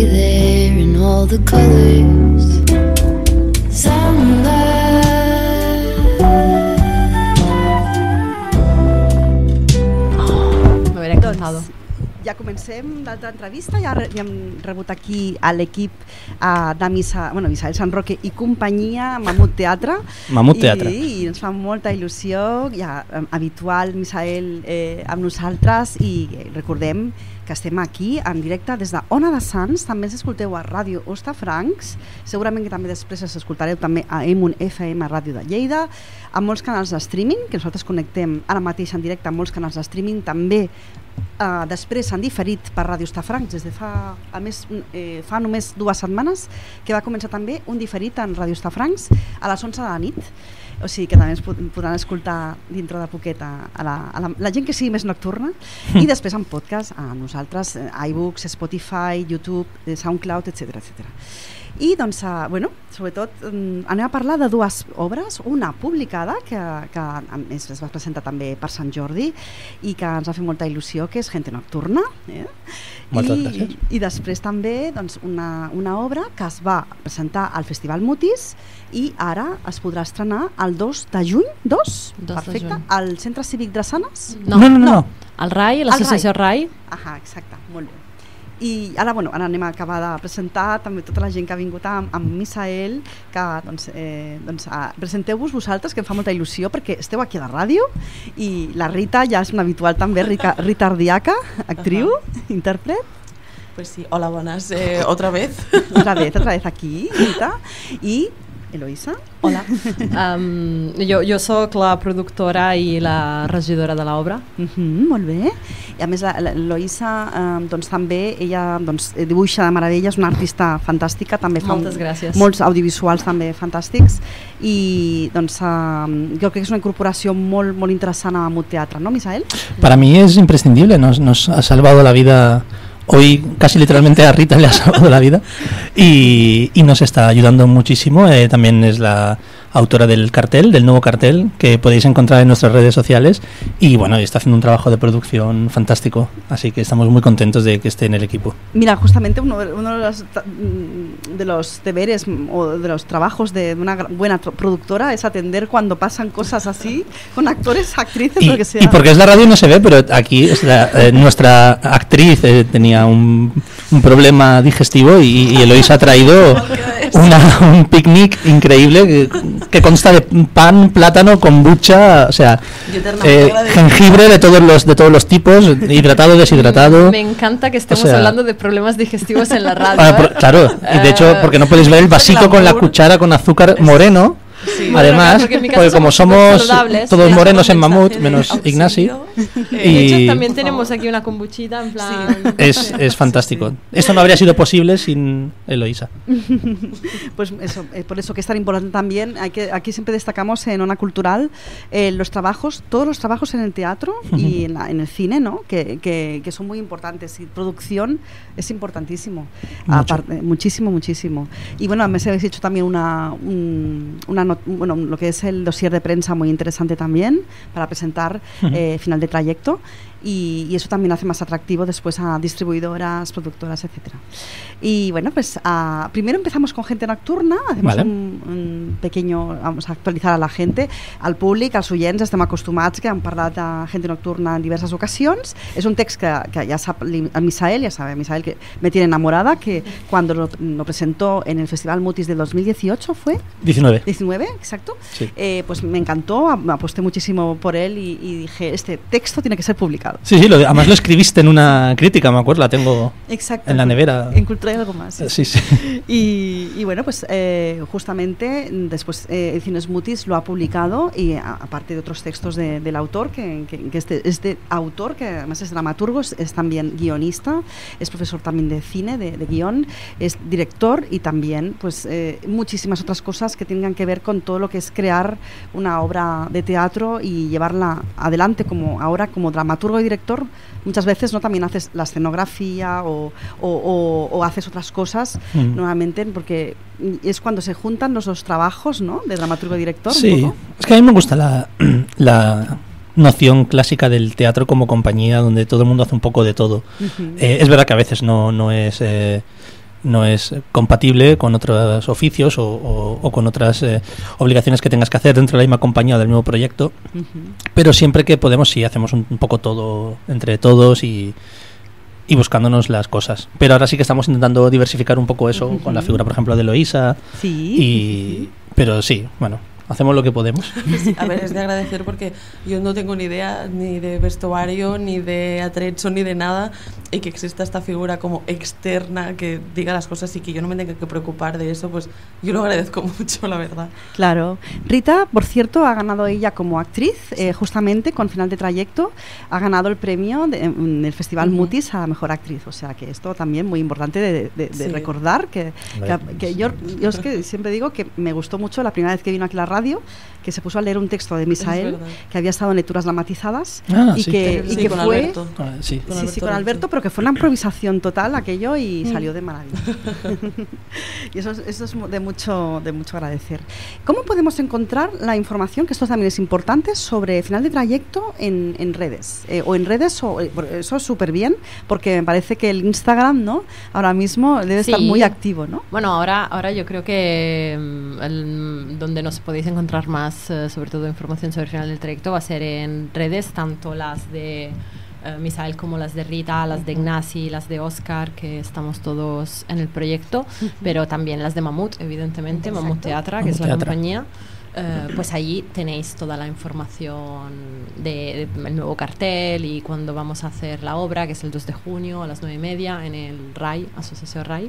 there in all the colors. M'hauré encantado. Ja comencem l'altra entrevista, ja hem rebut aquí a l'equip de Misael San Roque i companyia, Mamut Teatre. Mamut Teatre. I ens fa molta il·lusió, ja habitual Misael amb nosaltres, i recordem que estem aquí en directe des de Ona de Sants, també ens escolteu a Ràdio Hostafrancs, segurament que també després ens escoltareu també a Emun FM Ràdio de Lleida, a molts canals de streaming, que nosaltres connectem ara mateix en directe amb molts canals de streaming, també després s'han diferit per Ràdio Hostafrancs des de fa només 2 setmanes, que va començar també un diferit en Ràdio Hostafrancs a les 11 de la nit. O sigui que també ens podran escoltar dintre de poquet a la gent que sigui més nocturna, i després en podcast a nosaltres, iBooks, Spotify, YouTube, SoundCloud, etc. I doncs, sobretot anem a parlar de 2 obres, una publicada que a més es va presentar també per Sant Jordi i que ens ha fet molta il·lusió, que és Gente Nocturna, Moltes gràcies. I després també doncs, una obra que es va presentar al Festival Mutis i ara es podrà estrenar el 2 de juny, perfecte, al Centre Cívic Drassanes. No. El RAI, l'associació RAI. Exacte, molt bé. I ara anem a acabar de presentar també tota la gent que ha vingut amb Misael, que presenteu-vos vosaltres, que em fa molta il·lusió perquè esteu aquí a la ràdio, i la Rita ja és una habitual també, Rita Ardiaca, actriu, intèrpret. Pues sí, hola, buenas, otra vez. Otra vez aquí, Rita. I Eloïsa. Hola. Jo soc la productora i la regidora de l'obra. Molt bé. I a més l'Eloïsa també, ella dibuixa de meravella, és una artista fantàstica, també fa molts audiovisuals també fantàstics, i jo crec que és una incorporació molt, molt interessant a Mamut Teatre, ¿no, Misael? Para mí es imprescindible, nos ha salvado la vida. Hoy casi literalmente a Rita le ha salvado la vida y nos está ayudando muchísimo. También es la autora del nuevo cartel, que podéis encontrar en nuestras redes sociales, y bueno, está haciendo un trabajo de producción fantástico, así que estamos muy contentos de que esté en el equipo. Mira, justamente uno de los deberes o de los trabajos de una buena productora es atender cuando pasan cosas así con actores, actrices, y porque es la radio no se ve, pero aquí nuestra actriz tenía un problema digestivo y Eloísa ha traído un picnic increíble que consta de pan, plátano, kombucha, o sea, jengibre de todos los tipos, hidratado, deshidratado. Me encanta que estemos hablando de problemas digestivos en la radio. Claro, y de hecho, porque no podéis ver el vasito con la cuchara con azúcar moreno. Sí, además, porque como somos todos morenos en Mamut, menos Ignasi. De hecho, también tenemos aquí una kombuchita en plan... Es fantástico. Esto no habría sido posible sin Eloísa. Pues eso, por eso que es tan importante también, aquí siempre destacamos en Ona Cultural todos los trabajos en el teatro y en el cine, ¿no? Que son muy importantes, y producción es importantísimo. Muchísimo. Y bueno, me habéis hecho también lo que es el dossier de prensa muy interesante también para presentar final de trayecto, y eso también hace más atractivo después a distribuidoras, productoras, etcétera. Y bueno, pues primero empezamos con Gente Nocturna, hacemos un pequeño, vamos a actualizar a la gente, al públic, als oients, estem acostumats que hem parlat de Gente Nocturna en diverses ocasions. És un text que ja sap el Misael, ya sabe Misael que me tiene enamorada, que cuando lo presentó en el Festival Mutis del 2018 fue 19, exacto. Sí. Pues me encantó, aposté muchísimo por él y dije, este texto tiene que ser publicado. Sí, además lo escribiste en una crítica, me acuerdo, la tengo en la nevera. En Cultura y algo más. Sí. Y bueno, pues justamente después Ediciones Mutis lo ha publicado, y aparte de otros textos del autor, que este autor, que además es dramaturgo, es también guionista, es profesor también de cine, de guión, es director, y también pues muchísimas otras cosas que tengan que ver con todo lo que es crear una obra de teatro y llevarla adelante como dramaturgo y director. Muchas veces no también haces la escenografía o haces otras cosas nuevamente, porque es cuando se juntan los dos trabajos, ¿no? De dramaturgo y director. Sí, un poco. Es que a mí me gusta la noción clásica del teatro como compañía donde todo el mundo hace un poco de todo. Es verdad que a veces no es no es compatible con otros oficios o con otras obligaciones que tengas que hacer dentro de la misma compañía o del mismo proyecto, pero siempre que podemos sí hacemos un poco todo entre todos y buscándonos las cosas. Pero ahora sí que estamos intentando diversificar un poco eso con la figura, por ejemplo, de Eloísa. Sí. Pero sí, bueno, hacemos lo que podemos. A ver, es de agradecer porque yo no tengo ni idea ni de vestuario, ni de atrezzo, ni de nada, y que exista esta figura como externa que diga las cosas y que yo no me tenga que preocupar de eso, pues yo lo agradezco mucho, la verdad. Claro. Rita, por cierto, ha ganado ella como actriz, justamente con Final de Trayecto, ha ganado el premio en el Festival Mutis a Mejor Actriz, o sea que esto también muy importante de recordar, que yo es que siempre digo que me gustó mucho la primera vez que vino aquí a la radio, que se puso a leer un texto de Misael, que había estado en lecturas dramatizadas y que con fue Alberto. Con Alberto, pero que fue una improvisación total aquello y salió de maravilla. Y eso es de mucho agradecer. ¿Cómo podemos encontrar la información, que esto también es importante, sobre Final de Trayecto en redes? Eso es súper bien, porque me parece que el Instagram, ¿no?, ahora mismo debe estar muy activo, ¿no? Bueno, ahora yo creo que donde nos podéis encontrar más, sobre todo información sobre Final del Trayecto, va a ser en redes, tanto las de Misael como las de Rita, las de Ignasi, las de Oscar, que estamos todos en el proyecto, pero también las de Mamut, evidentemente. Exacto. Mamut Teatra, que es la compañía. Pues allí tenéis toda la información del nuevo cartel y cuando vamos a hacer la obra, que es el 2 de junio a las 9:30 en el RAI, Asociación RAI.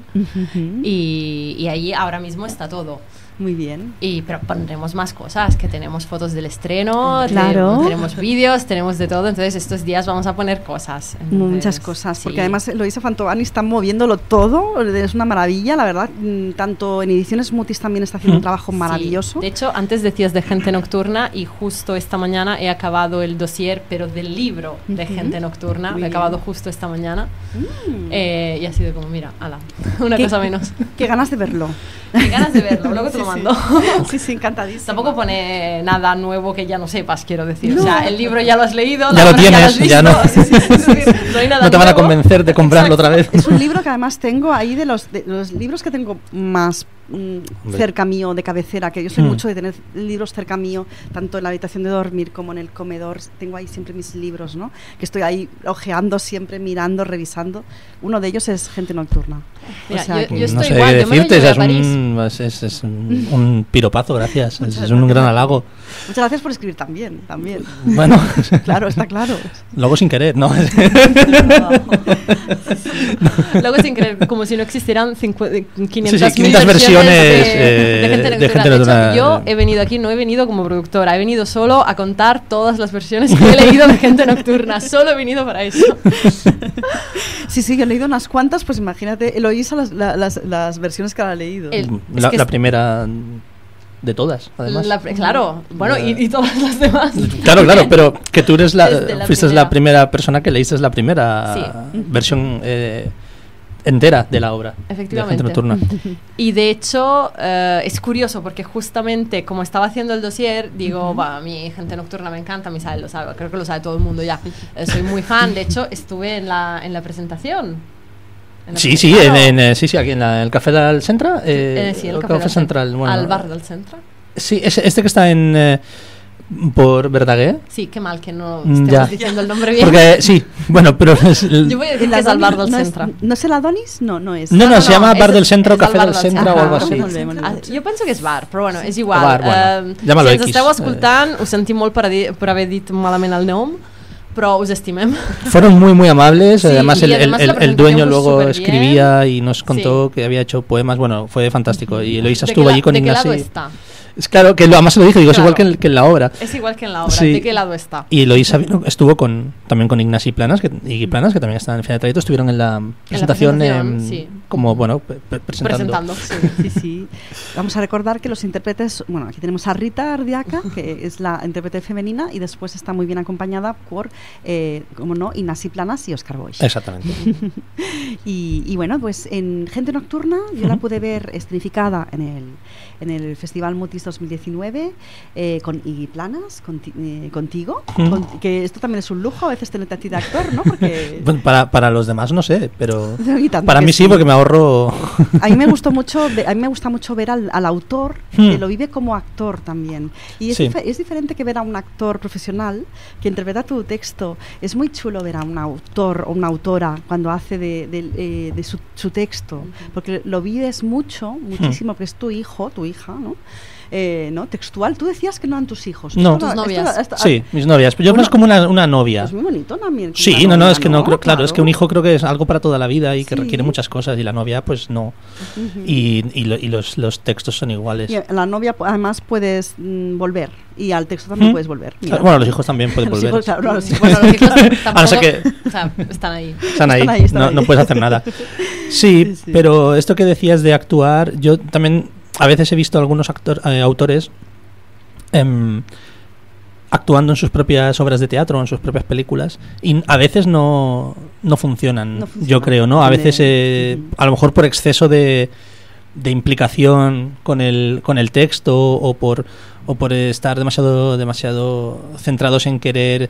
Y allí ahora mismo está todo. Muy bien. Pero pondremos más cosas, que tenemos fotos del estreno, claro, tenemos vídeos, tenemos de todo, entonces estos días vamos a poner cosas. Entonces, muchas cosas, porque además Eloísa Fantovani está moviéndolo todo, es una maravilla, la verdad, tanto en Ediciones Mutis también está haciendo un trabajo maravilloso. De hecho, antes decías de Gente Nocturna y justo esta mañana he acabado el dossier, pero del libro de Gente Nocturna, lo he acabado justo esta mañana y ha sido como, mira, ala, una cosa menos. Qué ganas de verlo. Qué ganas de verlo, luego te lo mando. Sí, encantadísimo. Tampoco pone nada nuevo que ya no sepas, quiero decir. No. O sea, el libro ya lo has leído, ya lo tienes, ya no. No hay nada no te van a convencer de comprarlo otra vez. Es un libro que además tengo ahí de los libros que tengo más cerca mío, de cabecera, que yo soy mucho de tener libros cerca mío, tanto en la habitación de dormir como en el comedor. Tengo ahí siempre mis libros, ¿no?, que estoy ahí ojeando siempre, mirando, revisando. Uno de ellos es Gente Nocturna. Mira, o sea, yo estoy no sé igual, qué yo me lo decirte, llevé a París. es un piropazo, gracias. Es un gran halago. Muchas gracias por escribir también. Bueno, claro, está claro. Luego sin querer, ¿no? Luego sin querer, como si no existieran 500 versiones de Gente Nocturna. de hecho, yo he venido aquí, no he venido como productora, he venido solo a contar todas las versiones que he leído de Gente Nocturna. Solo he venido para eso. Sí, yo he leído unas cuantas, pues imagínate, Eloísa las versiones que ha leído. La primera de todas, además. Claro, bueno, y todas las demás. Claro, pero que tú eres fuiste la primera persona que leíste la primera versión entera de la obra. Efectivamente. De Gente Nocturna. Y de hecho es curioso porque justamente como estaba haciendo el dossier, digo, a mí Gente Nocturna me encanta, Misael lo sabe, creo que lo sabe todo el mundo ya. Soy muy fan, de hecho estuve en la presentación. Sí, aquí en el Café del Centre. Sí, el Café Central. Bueno, al bar del Centre. Sí, este que está por Verdaguer. Sí, qué mal que no estemos diciendo el nombre bien. Porque sí, bueno, pero yo voy a decir que es al bar del Centre. ¿No es el Adonis? No es. No, se llama Bar del Centre o Café del Centre o algo así. Jo penso que és bar, però bueno, és igual. Llámalo si ens X. esteu escoltant, ho sentim molt per haver dit malament el nom, pero os estimem. Fueron muy amables, sí, además el dueño luego escribía y nos contó que había hecho poemas, bueno, fue fantástico. Y Eloísa estuvo allí con Ignasi. ¿De qué lado está? Es claro, que además se lo dije, digo, es igual que en la obra. Es igual que en la obra, sí. ¿De qué lado está? Y Eloísa estuvo también con Ignasi Planas, que también están en Final de Trayecto, estuvieron en la presentación, sí, como, bueno, presentando. Sí. Vamos a recordar que los intérpretes, bueno, aquí tenemos a Rita Ardiaca, que es la intérprete femenina, y después está muy bien acompañada por, como no, Ignasi Planas y Óscar Boix. Exactamente. y bueno, pues en Gente Nocturna yo la pude ver escenificada en el Festival Mutis 2019 con Iggy Planas, contigo, Mm. que esto también es un lujo, a veces tenerte a ti de actor, ¿no? Porque Bueno, para los demás no sé, pero Y tanto para que mí sí, porque me ahorro... a mí me gusta mucho ver al autor que lo vive como actor también. Y es, Sí. es diferente que ver a un actor profesional que interpreta tu texto. Es muy chulo ver a un autor o una autora cuando hace de su texto, porque lo vives muchísimo, porque es tu hijo, tu hija, ¿no? ¿No? Textual. Tú decías que no eran tus hijos. No. Tus novias. Sí, mis novias. Yo Bueno, más como una novia. Es muy bonito también. como Sí, una novia, es que no creo, claro, es que un Claro. hijo creo que es algo para toda la vida y que Sí. requiere muchas cosas y la novia pues no. Ujú. Y los textos son iguales. Y a la novia además puedes volver y al texto también ¿Mm? puedes volver. Mira. Bueno, los hijos también pueden Los volver. hijos, claro, los hijos. Bueno, los hijos A no ser tampoco, que- o sea, están ahí. Están ahí, Están ahí. no puedes hacer nada. Sí, Sí, sí. pero esto que decías de actuar, yo también a veces he visto a algunos autores actuando en sus propias obras de teatro, en sus propias películas, y a veces no funcionan, No funciona. yo creo, ¿no? A veces, Ujú. a lo mejor por exceso de implicación con el texto o por estar demasiado centrados en querer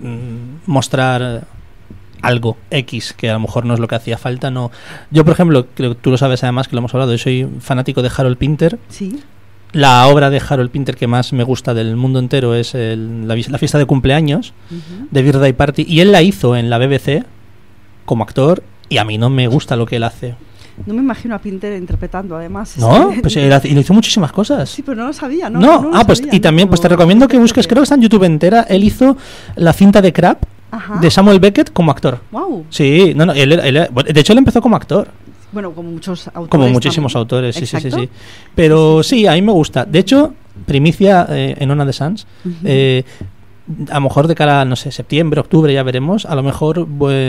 mostrar algo X que a lo mejor no es lo que hacía falta. No, yo por ejemplo, creo que tú lo sabes además que lo hemos hablado, yo soy fanático de Harold Pinter. Sí. La obra de Harold Pinter que más me gusta del mundo entero es la fiesta de cumpleaños Ujú. de Birthday Party, y él la hizo en la BBC como actor y a mí no me gusta lo que él hace. No me imagino a Pinter interpretando, además. ¿No? Es que- Pues y le hizo muchísimas cosas. Sí, pero no lo sabía, ¿no? No, lo pues sabía, y ¿no? también pues te Como- recomiendo que busques, creo que está en YouTube entera, él hizo la cinta de Crap Ajá. de Samuel Beckett como actor. Wow. Sí, no, de hecho él empezó como actor. Bueno, como muchos autores. Como muchísimos también. autores, sí, sí, Exacto. sí. Pero sí, a mí me gusta. De hecho, primicia en Ona de Sans, Ujú. a lo mejor de cara a, no sé, septiembre, octubre, ya veremos, a lo mejor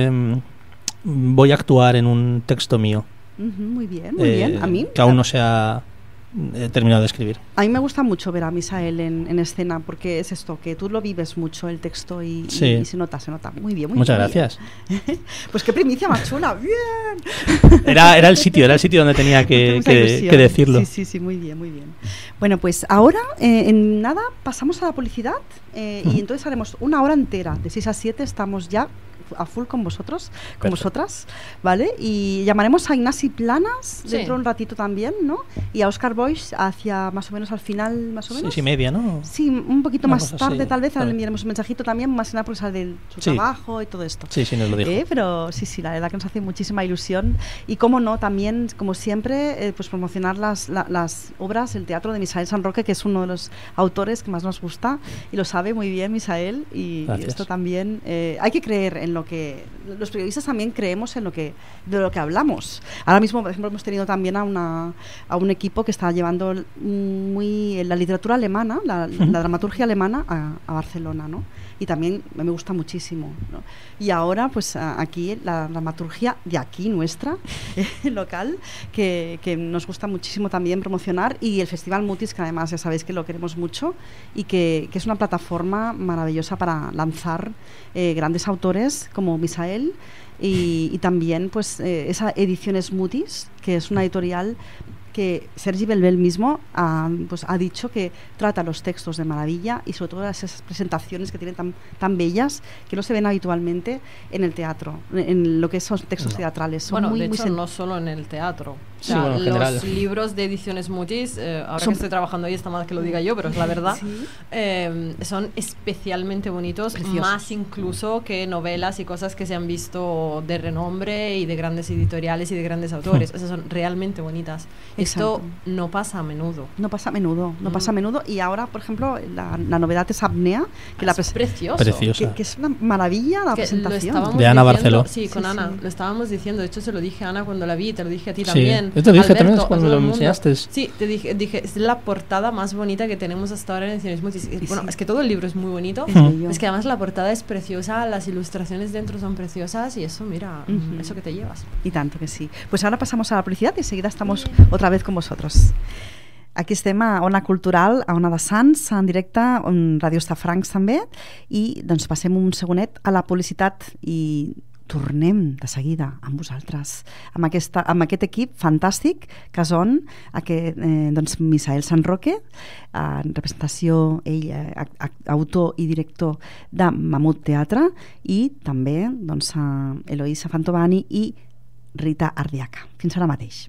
voy a actuar en un texto mío. Ujú, muy bien, muy bien. A mí, que aún no se ha terminado de escribir. a mí me gusta mucho ver a Misael en escena, porque es esto, que tú lo vives mucho el texto y se nota. Muy bien, muy Muchas bien. gracias. Pues qué primicia más chula, bien. Era el sitio donde tenía Me hace mucha ilusión. que decirlo. Sí, muy bien, muy bien. Bueno, pues ahora, en nada, pasamos a la publicidad y entonces haremos una hora entera, de 6 a 7, estamos ya a full con vosotros, con Perfecto. vosotras, ¿vale? Y llamaremos a Ignasi Planas Sí. dentro de un ratito también, ¿no? Y a Oscar Boix hacia más o menos al final, más o menos. 6:30, ¿no? Sí, un poquito Una más cosa tarde así, tal vez, vale. le enviaremos un mensajito también, más que nada porque sale de su Sí. trabajo y todo esto. Sí, nos lo dijo. Pero sí, la verdad que nos hace muchísima ilusión. Y cómo no, también, como siempre, pues promocionar las obras, el teatro de Misael San Roque, que es uno de los autores que más nos gusta y lo sabe muy bien Misael. Y Gracias. esto también, hay que creer en lo que... Los periodistas también creemos de lo que hablamos. Ahora mismo, por ejemplo, hemos tenido también a un equipo que está llevando muy la literatura alemana, la dramaturgia alemana a Barcelona, ¿no? Y también me gusta muchísimo, ¿no? Y ahora, pues aquí, la dramaturgia de aquí, nuestra, local, que nos gusta muchísimo también promocionar, y el Festival Mutis, que además ya sabéis que lo queremos mucho, y que es una plataforma maravillosa para lanzar grandes autores como Misael, y también pues esa Ediciones Mutis, que es una editorial que Sergi Belbel mismo ha dicho que trata los textos de maravilla, y sobre todo esas presentaciones que tienen tan bellas que no se ven habitualmente en el teatro, en lo que son textos teatrales. Son Bueno, muy, de muy hecho, no solo en el teatro. O Sí, sea, bueno, en los general. libros de Ediciones Mutis, ahora Son- que estoy trabajando ahí, está mal que lo diga yo, pero es la verdad, Sí. son especialmente bonitos, Preciosos. más incluso que novelas y cosas que se han visto de renombre y de grandes editoriales y de grandes autores. Esas son realmente bonitas. Esto Exacto. no pasa a menudo. No pasa a menudo, no Mm. pasa a menudo. Y ahora, por ejemplo, la novedad es Apnea, que la Es precioso. Precioso. que es una maravilla la Que lo presentación. estábamos De Ana diciendo- Barceló. Sí, con Sí, Ana. sí. Lo estábamos diciendo. De hecho, se lo dije a Ana cuando la vi. Te lo dije a ti Sí. también. Yo te dije también Alberto, cuando a todo lo el mundo. enseñaste. Sí, te dije, es la portada más bonita que tenemos hasta ahora en Ediciones Mutis. Bueno, sí. es que todo el libro es muy bonito. Es bello. Es que además la portada es preciosa, las ilustraciones dentro son preciosas y eso, mira, Ujú. eso que te llevas. Y tanto que sí. Pues ahora pasamos a la publicitat i enseguida estamos otra vez con vosotros. Aquí estem a Ona Cultural, a Ona de Sants, en directe, on Ràdio Estafrancs també, i doncs passem un segonet a la publicitat i tornem de seguida amb vosaltres, amb aquest equip fantàstic que són doncs, Misael San Roque, en representació, ell, autor i director de Mamut Teatre, i també doncs, Eloisa Fantovani i Rita Ardiaca. Fins ara mateix.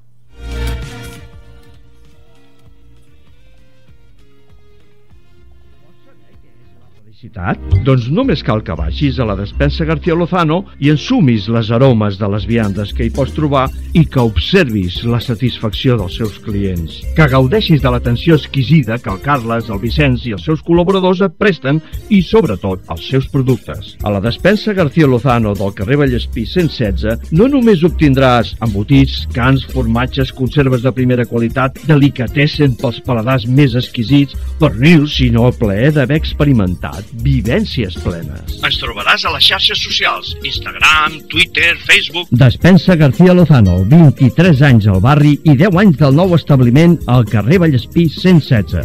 Doncs només cal que vagis a la despensa García Lozano i ensumis les aromes de les viandes que hi pots trobar i que observis la satisfacció dels seus clients. Que gaudeixis de l'atenció exquisida que el Carles, el Vicenç i els seus col·laboradors et presten i, sobretot, els seus productes. A la despensa García Lozano del carrer Vallespí 116 no només obtindràs embotits, cans, formatges, conserves de primera qualitat, delicatessen pels paladars més exquisits, pernils, sinó el plaer d'haver experimentat vivències plenes. Ens trobaràs a les xarxes socials, Instagram, Twitter, Facebook... Despensa García Lozano, 23 anys al barri i 10 anys del nou establiment al carrer Vallespí 116.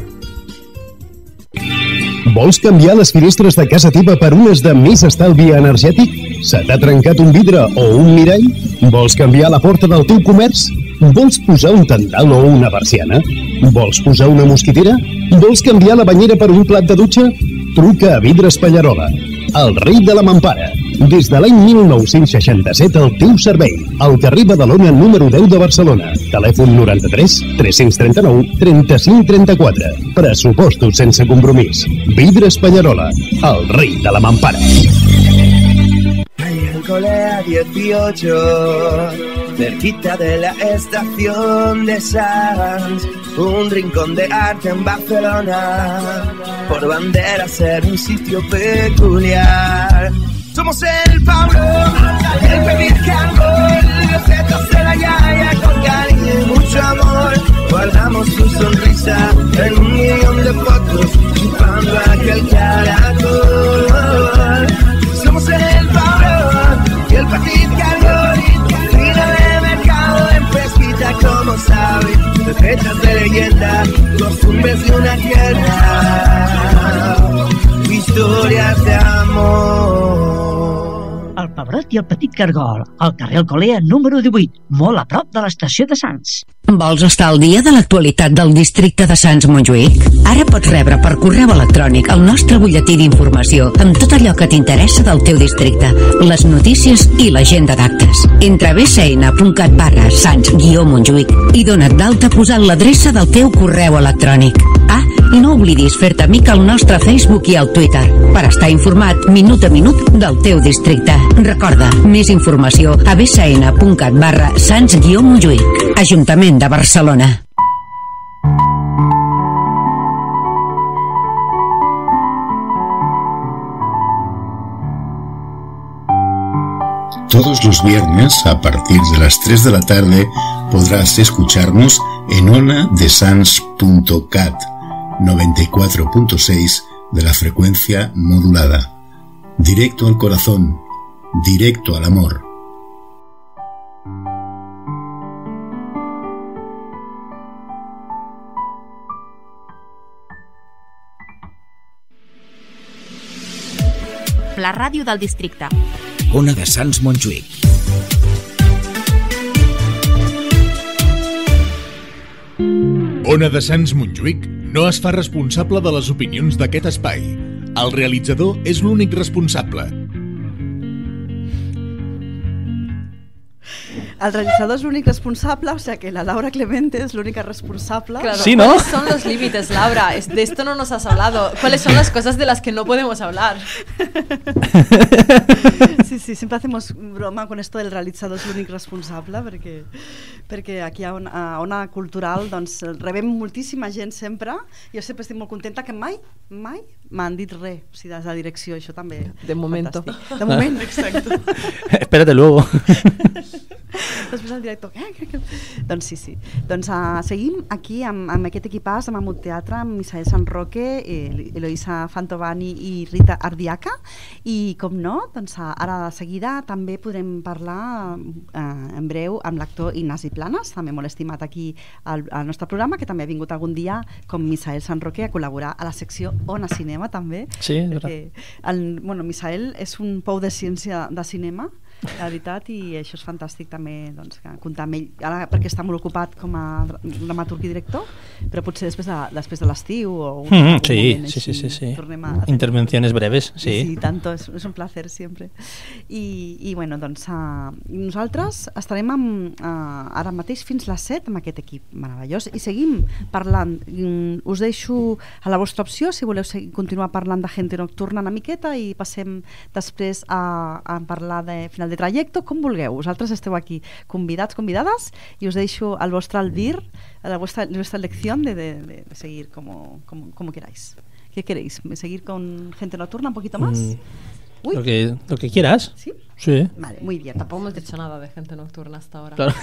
Vols canviar les finestres de casa teva per unes de més estalvi energètic? Se t'ha trencat un vidre o un mirall? Vols canviar la porta del teu comerç? Vols posar un tendal o una persiana? Vols posar una mosquitera? Vols canviar la banyera per un plat de dutxa? Truca a Vidres Pallarola, el rei de la mampara. Des de l'any 1967 al teu servei. Al carrer Badalona número 10 de Barcelona. Telèfon 93 339 35 34. Pressupostos sense compromís. Vidres Pallarola, el rei de la mampara. Hay Colea 18, cerquita de la estación de Sants, un rincón de arte en Barcelona, por bandera ser un sitio peculiar. Somos el Pablo, el Pedir Carbón, recetas de la yaya con cariño y mucho amor. Guardamos su sonrisa en 1 millón de fotos, chupando aquel caracol. Somos el Pablo y el Petit Carbón, fina de mercado en fresquita como sabe, recetas de leyenda, costumbres de una tierra, historias de amor. El Pebrot i el Petit Cargol, al carrer Alcolea número 18, molt a prop de l'estació de Sants. Vols estar al dia de l'actualitat del districte de Sants-Montjuïc? Ara pots rebre per correu electrònic el nostre butlletí d'informació amb tot allò que t'interessa del teu districte, les notícies i l'agenda d'actes. Entra a bcn.cat/Sants-Montjuïc i dona't d'alta posant l'adreça del teu correu electrònic. I no oblidis fer-te amic al nostre Facebook i al Twitter per estar informat minut a minut del teu districte. Recorda, més informació a bcn.cat/Sants-Montjuïc. Ajuntament de Barcelona. Todos los viernes, a partir de las 3 de la tarde, podrás escucharnos en onadesans.cat 94.6 de la frecuencia modulada. Directo al corazón, directo al amor. La ràdio del districte. Ona de Sants-Montjuïc. Ona de Sants-Montjuïc no es fa responsable de les opinions d'aquest espai. El realitzador és l'únic responsable. El realizador es l'únic responsable, o sea que la Laura Clemente es l'única responsable. Claro, sí, ¿no? ¿Cuáles son los límites, Laura? De esto no nos has hablado. ¿Cuáles son las cosas de las que no podemos hablar? Sí, siempre hacemos broma con esto del realizador és l'únic responsable, perquè aquí a Ona Cultural doncs, rebem moltíssima gent sempre. Jo sempre estic molt contenta que mai m'han dit res, o sigui, des de direcció, això també. De momento. Fantàstic. De moment, exacto. Espérate luego. Després el director doncs sí. Doncs seguim aquí amb aquest equipàs, amb Mamut Teatre, amb Misael San Roque, Eloisa Fantovani i Rita Ardiaca, i com no, doncs ara de seguida també podrem parlar en breu amb l'actor Ignasi Planas, també molt estimat aquí al nostre programa, que també ha vingut algun dia com Misael San Roque a col·laborar a la secció Ona Cinema també. Sí, és veritat. Misael és un pou de ciència de cinema, la veritat, i això és fantàstic també, doncs, comptar amb ell, ara perquè està molt ocupat com a dramaturg i director, però potser després de l'estiu o un moment sí. Intervenciones breves, sí. Sí, tanto, és un placer sempre. I bueno, doncs nosaltres estarem ara mateix fins les 7 amb aquest equip meravellós i seguim parlant. Us deixo a la vostra opció si voleu continuar parlant de Gente Nocturna una miqueta i passem després a parlar de final de trajecto, com vulgueu. Vosaltres esteu aquí convidats, convidades, i us deixo al vostre albir, a la vuestra elección de seguir como queráis. ¿Qué queréis? ¿Seguir con Gente Nocturna un poquito más? Lo que quieras. ¿Sí? Sí. Vale, muy bien. Tampoco hemos dicho nada de Gente Nocturna hasta ahora. Claro.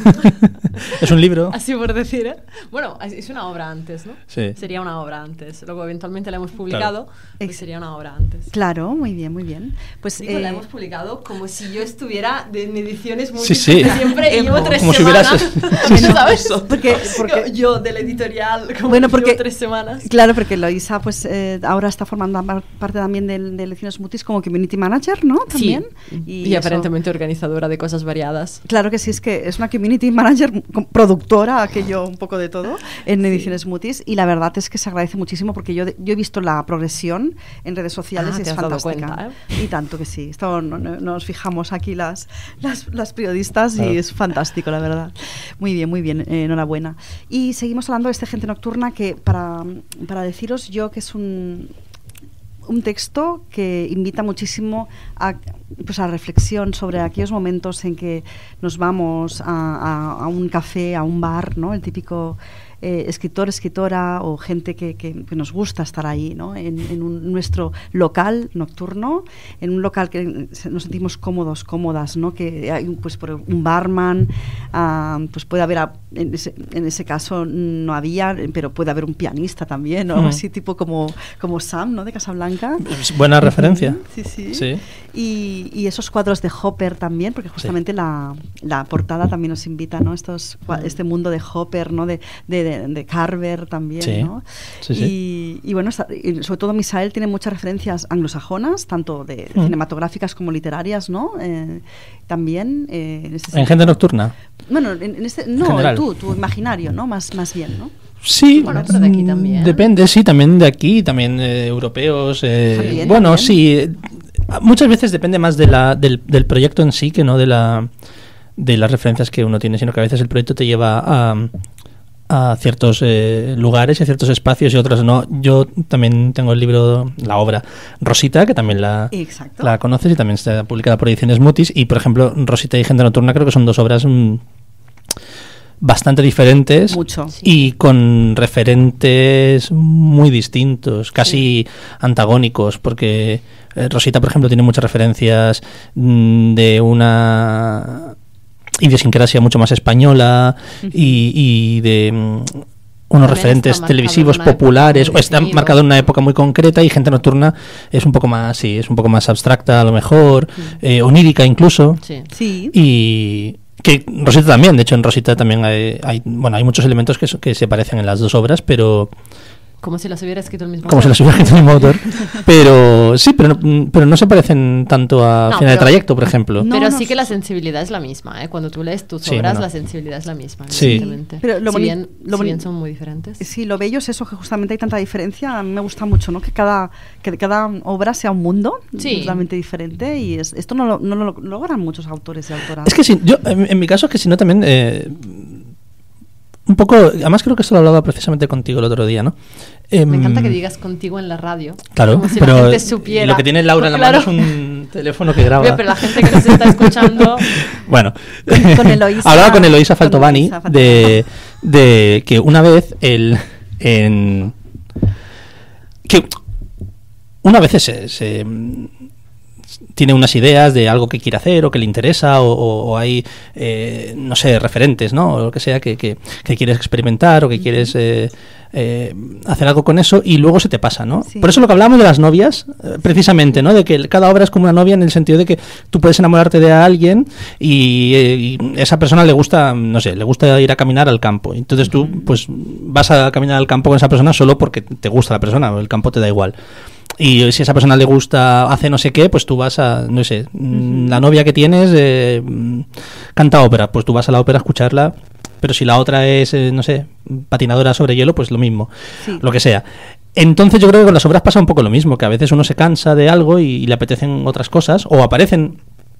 Es un libro. Así por decir, ¿eh? Bueno, es una obra antes, ¿no? Sí. Sería una obra antes. Luego eventualmente la hemos publicado, pues sería una obra antes. Claro, muy bien, muy bien. Pues la hemos publicado como si yo estuviera en ediciones muy sí. siempre y llevo 3 como semanas. Si ¿Sabes? Porque yo del editorial como bueno, porque llevo 3 semanas. Claro, porque Loisa pues ahora está formando parte también de Lecciones Mutis como community manager, ¿no? También. Sí. Y aparentemente organizadora de cosas variadas. Claro que sí, es que es una community manager, productora, aquello un poco de todo en Ediciones Mutis, y la verdad es que se agradece muchísimo porque yo he visto la progresión en redes sociales y es fantástica. Dado cuenta, Y tanto que sí. Esto nos fijamos aquí las periodistas y es fantástico, la verdad. Muy bien, enhorabuena. Y seguimos hablando de Gente Nocturna, que para deciros yo que es un texto que invita muchísimo a reflexión sobre aquellos momentos en que nos vamos a un café, a un bar, ¿no? El típico escritor, escritora o gente que nos gusta estar ahí, ¿no? En nuestro local nocturno, en un local que nos sentimos cómodas, ¿no? Que hay pues por un barman, pues puede haber, en ese caso no había, pero puede haber un pianista también, ¿no? Así tipo como Sam, ¿no? De Casablanca. Es buena referencia. Sí. Y esos cuadros de Hopper también, porque justamente la portada también nos invita, ¿no? Este mundo de Hopper, ¿no? De Carver también, ¿no? Sí. Y bueno, sobre todo Misael tiene muchas referencias anglosajonas, tanto de cinematográficas como literarias, ¿no? También en Gente Nocturna. Bueno, no, tu imaginario, ¿no? Más bien, ¿no? Sí, bueno, pero de aquí también. Depende, sí, también de aquí, también europeos. Bueno, sí, muchas veces depende más del proyecto en sí que no de las referencias que uno tiene, sino que a veces el proyecto te lleva a ciertos lugares y a ciertos espacios y otros no. Yo también tengo el libro, la obra Rosita, que también la conoces y también está publicada por Ediciones Mutis, y por ejemplo Rosita y Gente Nocturna creo que son 2 obras bastante diferentes. Mucho. Y con referentes muy distintos, casi antagónicos, porque Rosita, por ejemplo, tiene muchas referencias de una idiosincrasia mucho más española y de unos referentes televisivos populares, o está marcado en una época muy concreta, y Gente Nocturna es un poco más abstracta a lo mejor, onírica incluso. Sí. Y que Rosita también, de hecho en Rosita también hay muchos elementos que se parecen en las 2 obras, pero como si las hubiera escrito el mismo autor. Pero sí, pero no se parecen tanto a Final de Trayecto, por ejemplo. Pero sí que la sensibilidad es la misma, ¿eh? Cuando tú lees tus obras, la sensibilidad es la misma, evidentemente. Pero si bien son muy diferentes. Sí, lo bello es eso, que justamente hay tanta diferencia. A mí me gusta mucho, ¿no? Que cada obra sea un mundo totalmente diferente, y esto no lo logran muchos autores y autoras. Es que sí, yo en mi caso, que si no también... un poco, además creo que esto lo hablaba precisamente contigo el otro día, ¿no? Me encanta que digas contigo en la radio. Claro, como si pero la gente supiera. Lo que tiene Laura en la mano es un teléfono que graba. Pero la gente que nos está escuchando... Bueno, con Eloisa, hablaba con Eloisa Faltovani de que una vez que una vez se tiene unas ideas de algo que quiere hacer o que le interesa, o hay, no sé, referentes, ¿no? O lo que sea que quieres experimentar o que quieres hacer algo con eso, y luego se te pasa, ¿no? Sí. Por eso lo que hablábamos de las novias, precisamente, ¿no? De que cada obra es como una novia, en el sentido de que tú puedes enamorarte de alguien y esa persona le gusta, no sé, le gusta ir a caminar al campo. Entonces tú, pues, vas a caminar al campo con esa persona solo porque te gusta la persona, o el campo te da igual. y si a esa persona le gusta, hace no sé qué, pues tú vas a, no sé, la novia que tienes canta ópera, pues tú vas a la ópera a escucharla, pero si la otra es, no sé, patinadora sobre hielo, pues lo mismo, lo que sea. Entonces yo creo que con las obras pasa un poco lo mismo, que a veces uno se cansa de algo y le apetecen otras cosas, o aparecen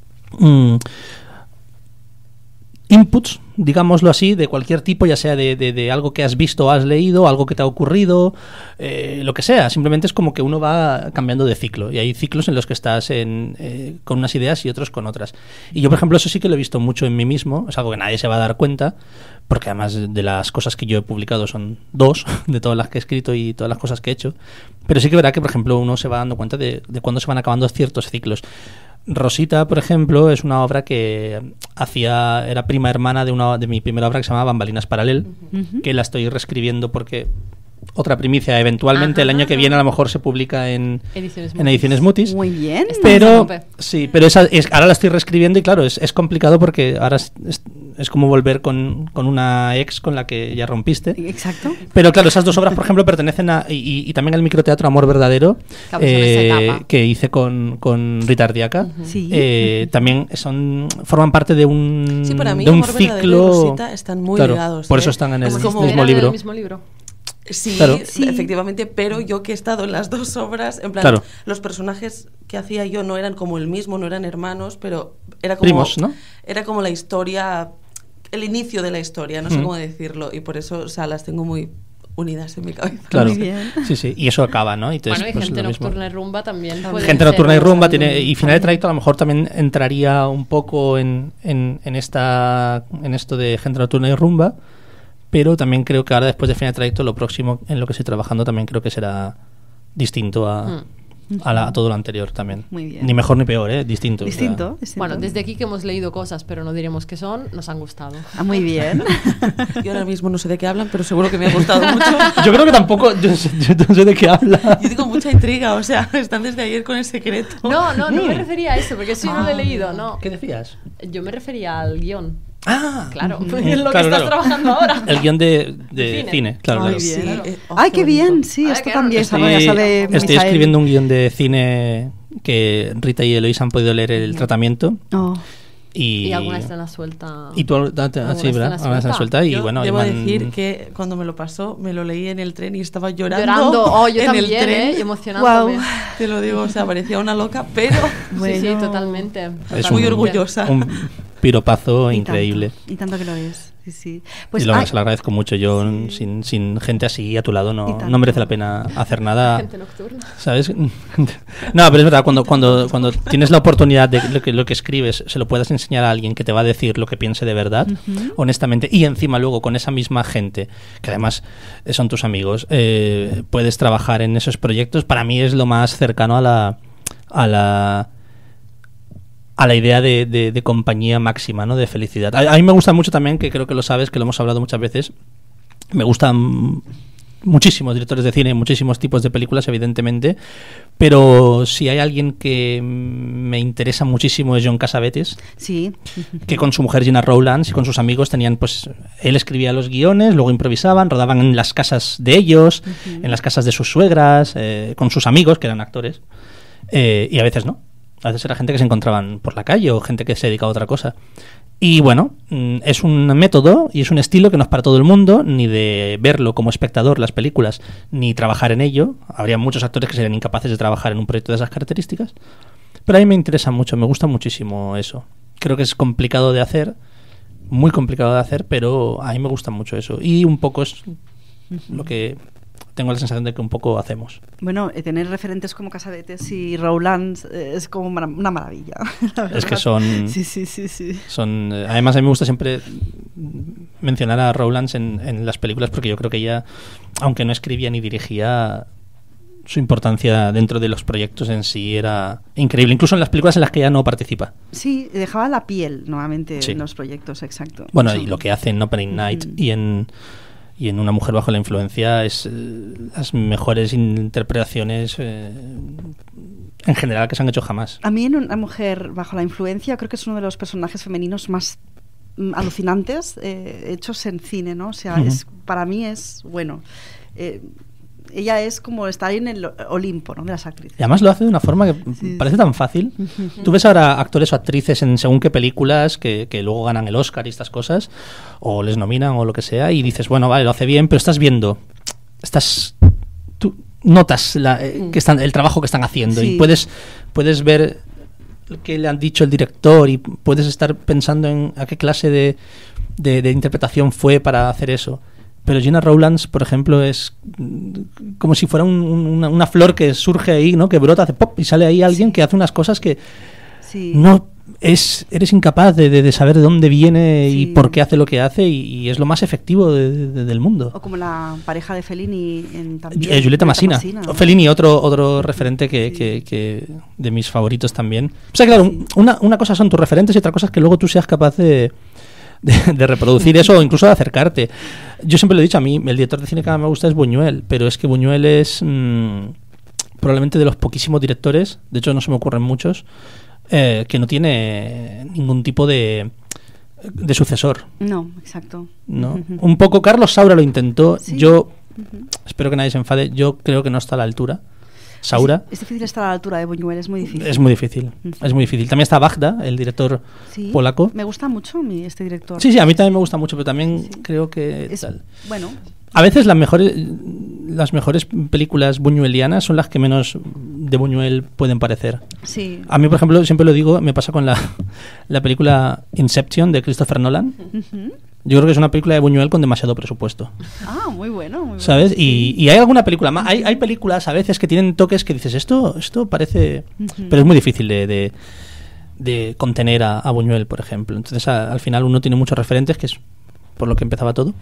inputs, digámoslo así, de cualquier tipo, ya sea de algo que has visto o has leído, algo que te ha ocurrido, lo que sea. Simplemente es como que uno va cambiando de ciclo, y hay ciclos en los que estás con unas ideas y otros con otras. Y yo, por ejemplo, eso sí que lo he visto mucho en mí mismo, es algo que nadie se va a dar cuenta, porque además de las cosas que yo he publicado son 2 de todas las que he escrito y todas las cosas que he hecho, pero sí que verá que, por ejemplo, uno se va dando cuenta de cuándo se van acabando ciertos ciclos. Rosita, por ejemplo, es una obra que era prima hermana de mi primera obra que se llama Bambalinas Paralel, que la estoy reescribiendo porque otra primicia, eventualmente el año que viene a lo mejor se publica en Ediciones Mutis. Muy bien. Pero sí, pero ahora la estoy reescribiendo y claro, es complicado porque ahora es como volver con una ex con la que ya rompiste. Exacto. Pero claro, esas 2 obras, por ejemplo, pertenecen y también al microteatro Amor Verdadero, que hice con Rita Ardiaca. También forman parte de un, para mí, de un Amor ciclo. Verdadero y Rosita están muy ligados. Por eso están en el mismo libro. Sí, claro. Efectivamente, pero yo que he estado en las 2 obras, en plan, los personajes que hacía yo no eran como el mismo, no eran hermanos, pero era como primos, ¿no? Era como la historia, el inicio de la historia, no sé cómo decirlo, y por eso, o sea, las tengo muy unidas en mi cabeza. Claro. Muy bien. Sí, y eso acaba, ¿no? Y bueno, y Gente Nocturna y Rumba también. Gente Nocturna y Rumba y Final de Trayecto a lo mejor también entraría un poco en esto de Gente Nocturna y Rumba. Pero también creo que ahora, después de Final de Trayecto, lo próximo en lo que estoy trabajando también creo que será distinto a todo lo anterior también. Muy bien. Ni mejor ni peor, distinto. Distinto. Bueno, desde aquí que hemos leído cosas, pero no diremos qué son, nos han gustado. Muy bien. Yo ahora mismo no sé de qué hablan, pero seguro que me ha gustado mucho. Yo creo que tampoco, yo no sé de qué habla. Yo tengo mucha intriga, o sea, están desde ayer con el secreto. No me refería a eso, porque eso yo no lo he leído, no. ¿Qué decías? Yo me refería al guión. claro, Claro, es lo que estás trabajando ahora. El guión de cine, claro. Muy claro. bien. Sí. Ay, qué bien, sí, esto también estoy escribiendo un guión de cine que Rita y Eloís han podido leer el tratamiento. Y alguna escena suelta. Y tú, sí, ¿verdad? Alguna escena suelta. Y bueno, debo decir que cuando me lo pasó, me lo leí en el tren y estaba llorando. Yo en también, el tren. emocionándome. Wow. Te lo digo, o sea, parecía una loca, pero bueno, sí, totalmente. Es muy orgullosa. Un piropazo increíble. Y tanto que lo es. Sí. Pues, y se lo agradezco mucho. Yo, sin gente así a tu lado, no merece la pena hacer nada. Gente nocturna. ¿Sabes? No, pero es verdad, cuando tienes la oportunidad de lo que escribes, se lo puedas enseñar a alguien que te va a decir lo que piense de verdad, honestamente, y encima luego con esa misma gente, que además son tus amigos, puedes trabajar en esos proyectos, para mí es lo más cercano a la idea de compañía máxima, ¿no? De felicidad. A mí me gusta mucho también, que creo que lo sabes, que lo hemos hablado muchas veces, me gustan muchísimos directores de cine, muchísimos tipos de películas, evidentemente, pero si hay alguien que me interesa muchísimo es John Cassavetes, que con su mujer Gina Rowlands y con sus amigos tenían, pues, él escribía los guiones, luego improvisaban, rodaban en las casas de ellos, en las casas de sus suegras, con sus amigos, que eran actores, y a veces no. A veces era gente que se encontraban por la calle o gente que se dedicaba a otra cosa. Y bueno, es un método y es un estilo que no es para todo el mundo, ni de verlo como espectador las películas, ni trabajar en ello. Habría muchos actores que serían incapaces de trabajar en un proyecto de esas características. Pero a mí me interesa mucho, me gusta muchísimo eso. Creo que es complicado de hacer, muy complicado de hacer, pero a mí me gusta mucho eso. Y un poco es lo que tengo la sensación de que un poco hacemos. Bueno, tener referentes como Cassavetes y Rowlands es como una maravilla. Es que son... Sí. Además, a mí me gusta siempre mencionar a Rowlands en las películas, porque yo creo que ella, aunque no escribía ni dirigía, su importancia dentro de los proyectos en sí era increíble, incluso en las películas en las que ella no participa. Sí, dejaba la piel nuevamente en los proyectos, exacto. Bueno, y lo que hace en Opening Night y en Una mujer bajo la influencia es las mejores interpretaciones en general que se han hecho jamás. A mí en Una mujer bajo la influencia creo que es uno de los personajes femeninos más alucinantes hechos en cine, ¿no? O sea, para mí es, bueno, ella es como estar en el Olimpo, ¿no?, de las actrices. Y además lo hace de una forma que parece tan fácil. Tú ves ahora actores o actrices en según qué películas que luego ganan el Oscar y estas cosas, o les nominan o lo que sea, y dices, bueno, vale, lo hace bien, pero estás viendo, tú notas el trabajo que están haciendo, y puedes ver qué le han dicho el director, y puedes estar pensando en a qué clase de interpretación fue para hacer eso. Pero Gena Rowlands, por ejemplo, es como si fuera una flor que surge ahí, ¿no?, que brota, hace pop, y sale ahí alguien que hace unas cosas que no eres incapaz de saber de dónde viene y por qué hace lo que hace, y es lo más efectivo del mundo. O como la pareja de Fellini también. Julieta Massina. Fellini, otro referente que de mis favoritos también. O sea, claro, una cosa son tus referentes y otra cosa es que luego tú seas capaz de reproducir eso, o incluso de acercarte. Yo siempre lo he dicho, a mí el director de cine que más me gusta es Buñuel, pero es que Buñuel es probablemente de los poquísimos directores, de hecho no se me ocurren muchos, que no tiene ningún tipo de sucesor. No, exacto. ¿No? Un poco Carlos Saura lo intentó, yo espero que nadie se enfade, yo creo que no está a la altura. Saura. Es difícil estar a la altura de Buñuel, es muy difícil. Es muy difícil, es muy difícil. También está Bagda, el director polaco. Me gusta mucho este director. Sí, a mí también me gusta mucho, pero también creo que... Bueno. A veces las mejores películas buñuelianas son las que menos de Buñuel pueden parecer. Sí. A mí, por ejemplo, siempre lo digo, me pasa con la película Inception de Christopher Nolan. Yo creo que es una película de Buñuel con demasiado presupuesto. Ah, muy bueno. ¿Sabes? Y hay alguna película más. Hay películas a veces que tienen toques que dices, esto parece... Pero es muy difícil de contener a Buñuel, por ejemplo. Entonces, al final uno tiene muchos referentes, que es por lo que empezaba todo.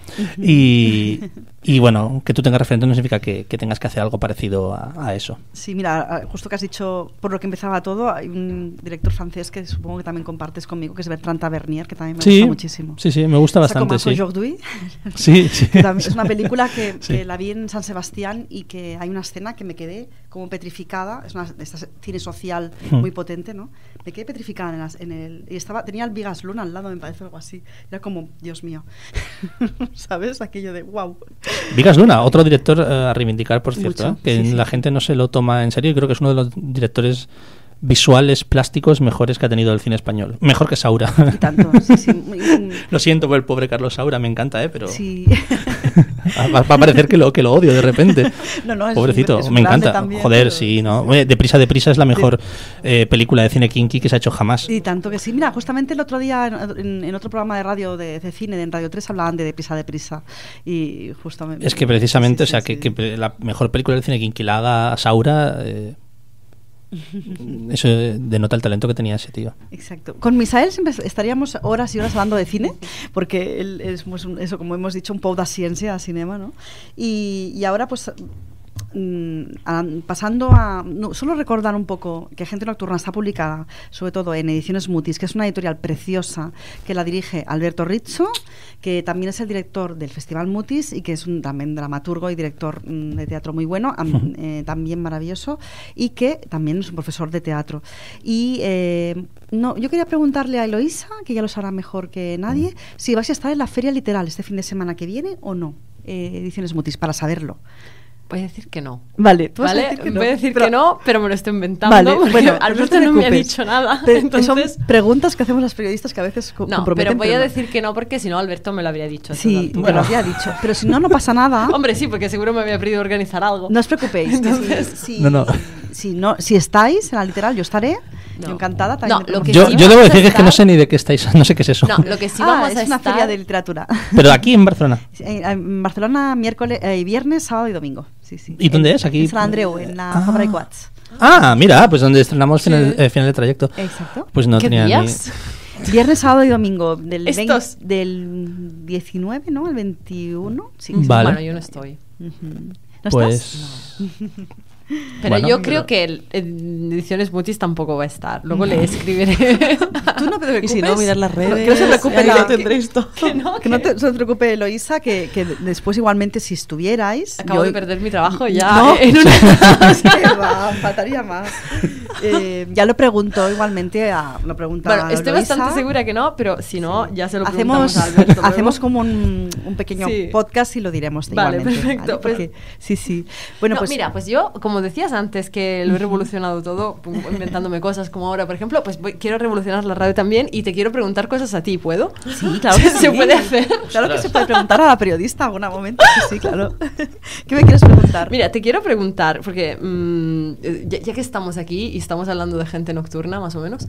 Y bueno, que tú tengas referentes no significa que tengas que hacer algo parecido a eso. Sí, mira, justo que has dicho por lo que empezaba todo, hay un director francés que supongo que también compartes conmigo, que es Bertrand Tavernier, que también me gusta muchísimo. Sí, me gusta bastante. Como Aujourd'hui. Sí. Es una película que la vi en San Sebastián, y que hay una escena que me quedé como petrificada. Es este cine social muy potente, ¿no? Me quedé petrificada y tenía el Bigas Luna al lado, me parece, algo así. Era como, Dios mío. ¿Sabes? Aquello de wow. Vigas Luna, otro director a reivindicar, por cierto, Mucho, que la gente no se lo toma en serio, y creo que es uno de los directores visuales, plásticos mejores que ha tenido el cine español. Mejor que Saura. Y tanto, sí. Lo siento por el pobre Carlos Saura, me encanta, pero... Sí. Va a parecer que lo odio de repente. No, pobrecito, es me encanta. También, joder, pero... sí, ¿no? Deprisa es la mejor película de cine kinky que se ha hecho jamás. Y tanto que sí. Mira, justamente el otro día en otro programa de radio de cine, en Radio 3, hablaban de Deprisa. Y justamente... Es que precisamente, que la mejor película del cine kinky la haga Saura... Eso denota el talento que tenía ese tío. Exacto. Con Misael siempre estaríamos horas y horas hablando de cine, porque él es eso, como hemos dicho, un pou de ciencia, de cinema, ¿no? Y ahora pues pasando a... solo recordar un poco que Gente Nocturna está publicada sobre todo en Ediciones Mutis, que es una editorial preciosa que la dirige Alberto Rizzo, que también es el director del Festival Mutis y que es también dramaturgo y director de teatro muy bueno, también maravilloso, y que también es un profesor de teatro. Y yo quería preguntarle a Eloísa, que ya lo sabrá mejor que nadie, si vais a estar en la Feria Literal este fin de semana que viene o no, Ediciones Mutis, para saberlo. Voy a decir que no. Vale, tú vas a decir que no. Voy a decir que no, pero me lo estoy inventando. Vale, bueno, Alberto no me ha dicho nada. Son preguntas que hacemos las periodistas que a veces comprometen. Pero voy a decir que no, porque si no Alberto me lo habría dicho. Sí, me lo habría dicho. Pero si no pasa nada. Hombre, sí, porque seguro me había pedido organizar algo. No os preocupéis. Entonces, si estáis en la Literal, yo estaré. Yo encantada también. Yo debo decir que es que no sé ni de qué estáis, no sé qué es eso. No, lo que sí vamos a es una feria de literatura. Pero aquí en Barcelona. En Barcelona, viernes, sábado y domingo. Sí. ¿Y dónde es? Aquí. En Sant Andreu, en la Fabra y Coats. Mira, pues donde estrenamos final de trayecto. Exacto. Pues no tenía días? Viernes, sábado y domingo. Del 19, ¿no? Al 21. Sí, vale. Bueno, yo no estoy. ¿No pues... estás? No. Pero Bueno, yo creo que en Ediciones Mutis tampoco va a estar. Luego le escribiré. Tú no te preocupes. Y si no, mirar las redes. Que no se preocupe, ahí lo tendréis todo. que no se preocupe, Eloísa, que después igualmente si estuvierais... Acabo de perder mi trabajo ya. No, en una... que va, faltaría más. Ya lo pregunto igualmente lo pregunta Bueno, estoy Eloísa. bastante segura que no, pero si no, ya se lo preguntamos a Alberto. luego. Hacemos como un pequeño Sí. podcast y lo diremos Vale, igualmente. perfecto, ¿vale? Porque, sí. Bueno, No, pues mira, pues yo, como decías antes, que lo he revolucionado todo, inventándome cosas como ahora, por ejemplo, pues quiero revolucionar la radio también y te quiero preguntar cosas a ti, ¿puedo? sí, claro que ¿Se sí. puede hacer? Claro que se puede preguntar a la periodista en algún momento. Sí, claro. ¿Qué me quieres preguntar? Mira, te quiero preguntar, porque ya que estamos aquí y estamos hablando de gente nocturna, más o menos,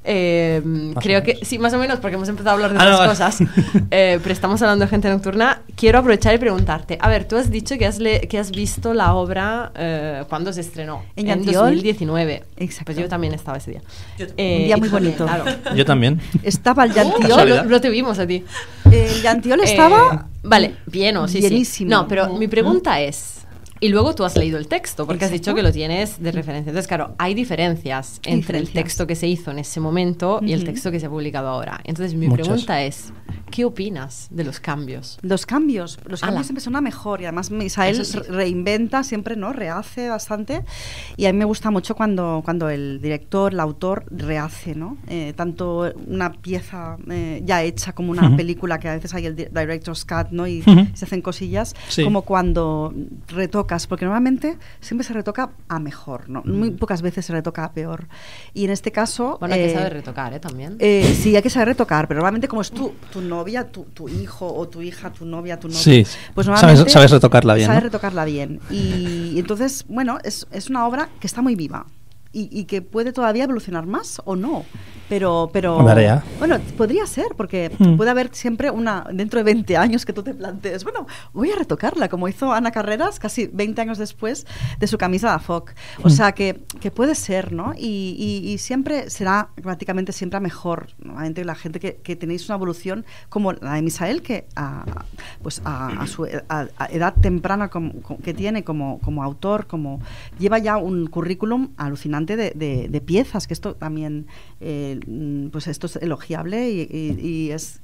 creo que, sí, más o menos, porque hemos empezado a hablar de otras cosas, pero estamos hablando de gente nocturna, quiero aprovechar y preguntarte, a ver, tú has dicho que has visto la obra cuando se estrenó, en en Llantiol. 2019. Exacto. Pues yo también estaba ese día. Un día muy bonito. Claro. Yo también. Estaba el Llantiol. Lo te vimos a ti. El Llantiol estaba... Vale, bien, sí, bienísimo. sí. No, pero mi pregunta es... Y luego tú has leído el texto, porque has dicho que lo tienes de referencia. Entonces, claro, hay diferencias entre el texto que se hizo en ese momento y el texto que se ha publicado ahora. Entonces, mi pregunta es, ¿qué opinas de los cambios? Los cambios siempre son a mejor y además Misael reinventa siempre, ¿no? Rehace bastante y a mí me gusta mucho cuando el director, el autor rehace, ¿no? Tanto una pieza ya hecha como una película, que a veces hay el director's cut, ¿no? Y se hacen cosillas, como cuando retocas, porque normalmente siempre se retoca a mejor, ¿no? Muy pocas veces se retoca a peor. Y en este caso... Bueno, hay que saber retocar, también. Sí, hay que saber retocar, pero normalmente como es tu novia, tu hijo o tu hija, tu novia, tu novio, sí, pues normalmente sabes retocarla bien. Sabes ¿no? retocarla bien. Y entonces, bueno, es una obra que está muy viva y que puede todavía evolucionar más o no. Pero bueno, podría ser, porque puede haber siempre dentro de 20 años que tú te plantees, bueno, voy a retocarla, como hizo Ana Carreras casi 20 años después de su camisa de Foc. O sea, que puede ser, ¿no? Y siempre será prácticamente siempre a mejor. Normalmente la gente que tenéis una evolución como la de Misael, que a su edad temprana que tiene como autor, lleva ya un currículum alucinante de piezas, que esto también... pues esto es elogiable y es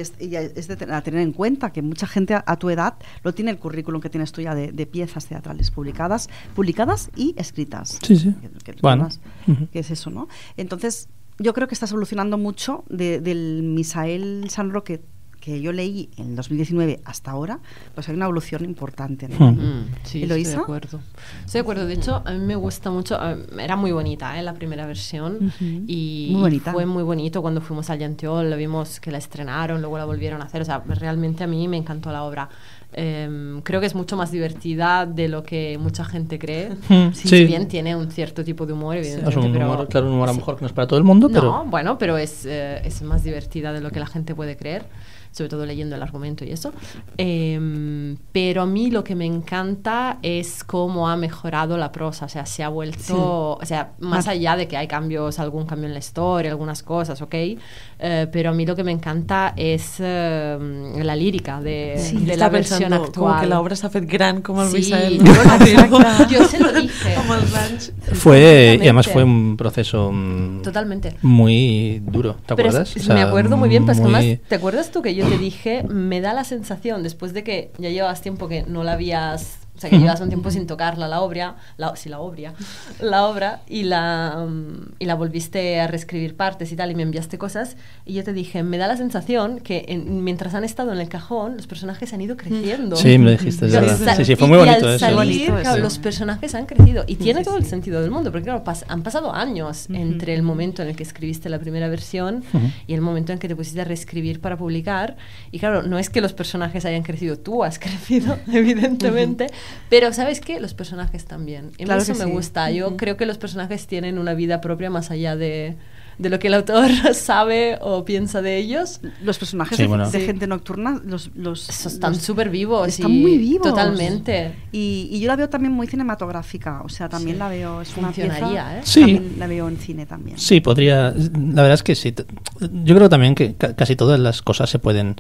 de tener en cuenta que mucha gente a tu edad lo tiene el currículum que tienes tú ya de piezas teatrales publicadas y escritas. Sí. Bueno. Que es eso, ¿no? Entonces, yo creo que estás evolucionando mucho del Misael Sanro que yo leí en 2019 hasta ahora, pues hay una evolución importante, ¿no? Sí, ¿Eloísa? Estoy de acuerdo. De hecho, a mí me gusta mucho. Era muy bonita, la primera versión. Y muy bonita. Fue muy bonito cuando fuimos al Llantiol, lo vimos que la estrenaron, luego la volvieron a hacer. O sea, realmente a mí me encantó la obra. Creo que es mucho más divertida de lo que mucha gente cree. Si bien tiene un cierto tipo de humor, evidentemente. Es un humor, claro, un humor a lo mejor que no es para todo el mundo, pero... No, bueno, pero es más divertida de lo que la gente puede creer, sobre todo leyendo el argumento y eso. Pero a mí lo que me encanta es cómo ha mejorado la prosa. O sea, se ha vuelto... O sea, más allá de que hay algún cambio en la historia, algunas cosas, ¿ok? Pero a mí lo que me encanta es la lírica de la versión actual. Como que la obra s'ha fet gran com el Misael. Yo se lo dije. Y además fue un proceso totalmente muy duro, ¿te acuerdas? O sea, me acuerdo muy bien, pero es que además, ¿te acuerdas tú que yo te dije, me da la sensación, después de que ya llevabas tiempo que no la habías... O sea, que llevas un tiempo sin tocarla, la obra, y la volviste a reescribir partes y tal, y me enviaste cosas, y yo te dije, me da la sensación que mientras han estado en el cajón, los personajes han ido creciendo. Sí, me lo dijiste, es verdad. Sí, fue muy bonito eso. Salir, claro, los personajes han crecido, y tiene todo el sentido del mundo, porque claro, han pasado años entre el momento en el que escribiste la primera versión y el momento en que te pusiste a reescribir para publicar, y claro, no es que los personajes hayan crecido, tú has crecido, evidentemente, pero ¿sabes qué? Los personajes también. Y claro, eso me gusta. Yo creo que los personajes tienen una vida propia más allá de lo que el autor sabe o piensa de ellos. Los personajes de Gente Nocturna están súper vivos. Están muy vivos. Totalmente. Y yo la veo también muy cinematográfica. O sea, también la veo... Es una pieza, Sí. También la veo en cine también. Sí, podría... La verdad es que sí. Yo creo también que casi todas las cosas se pueden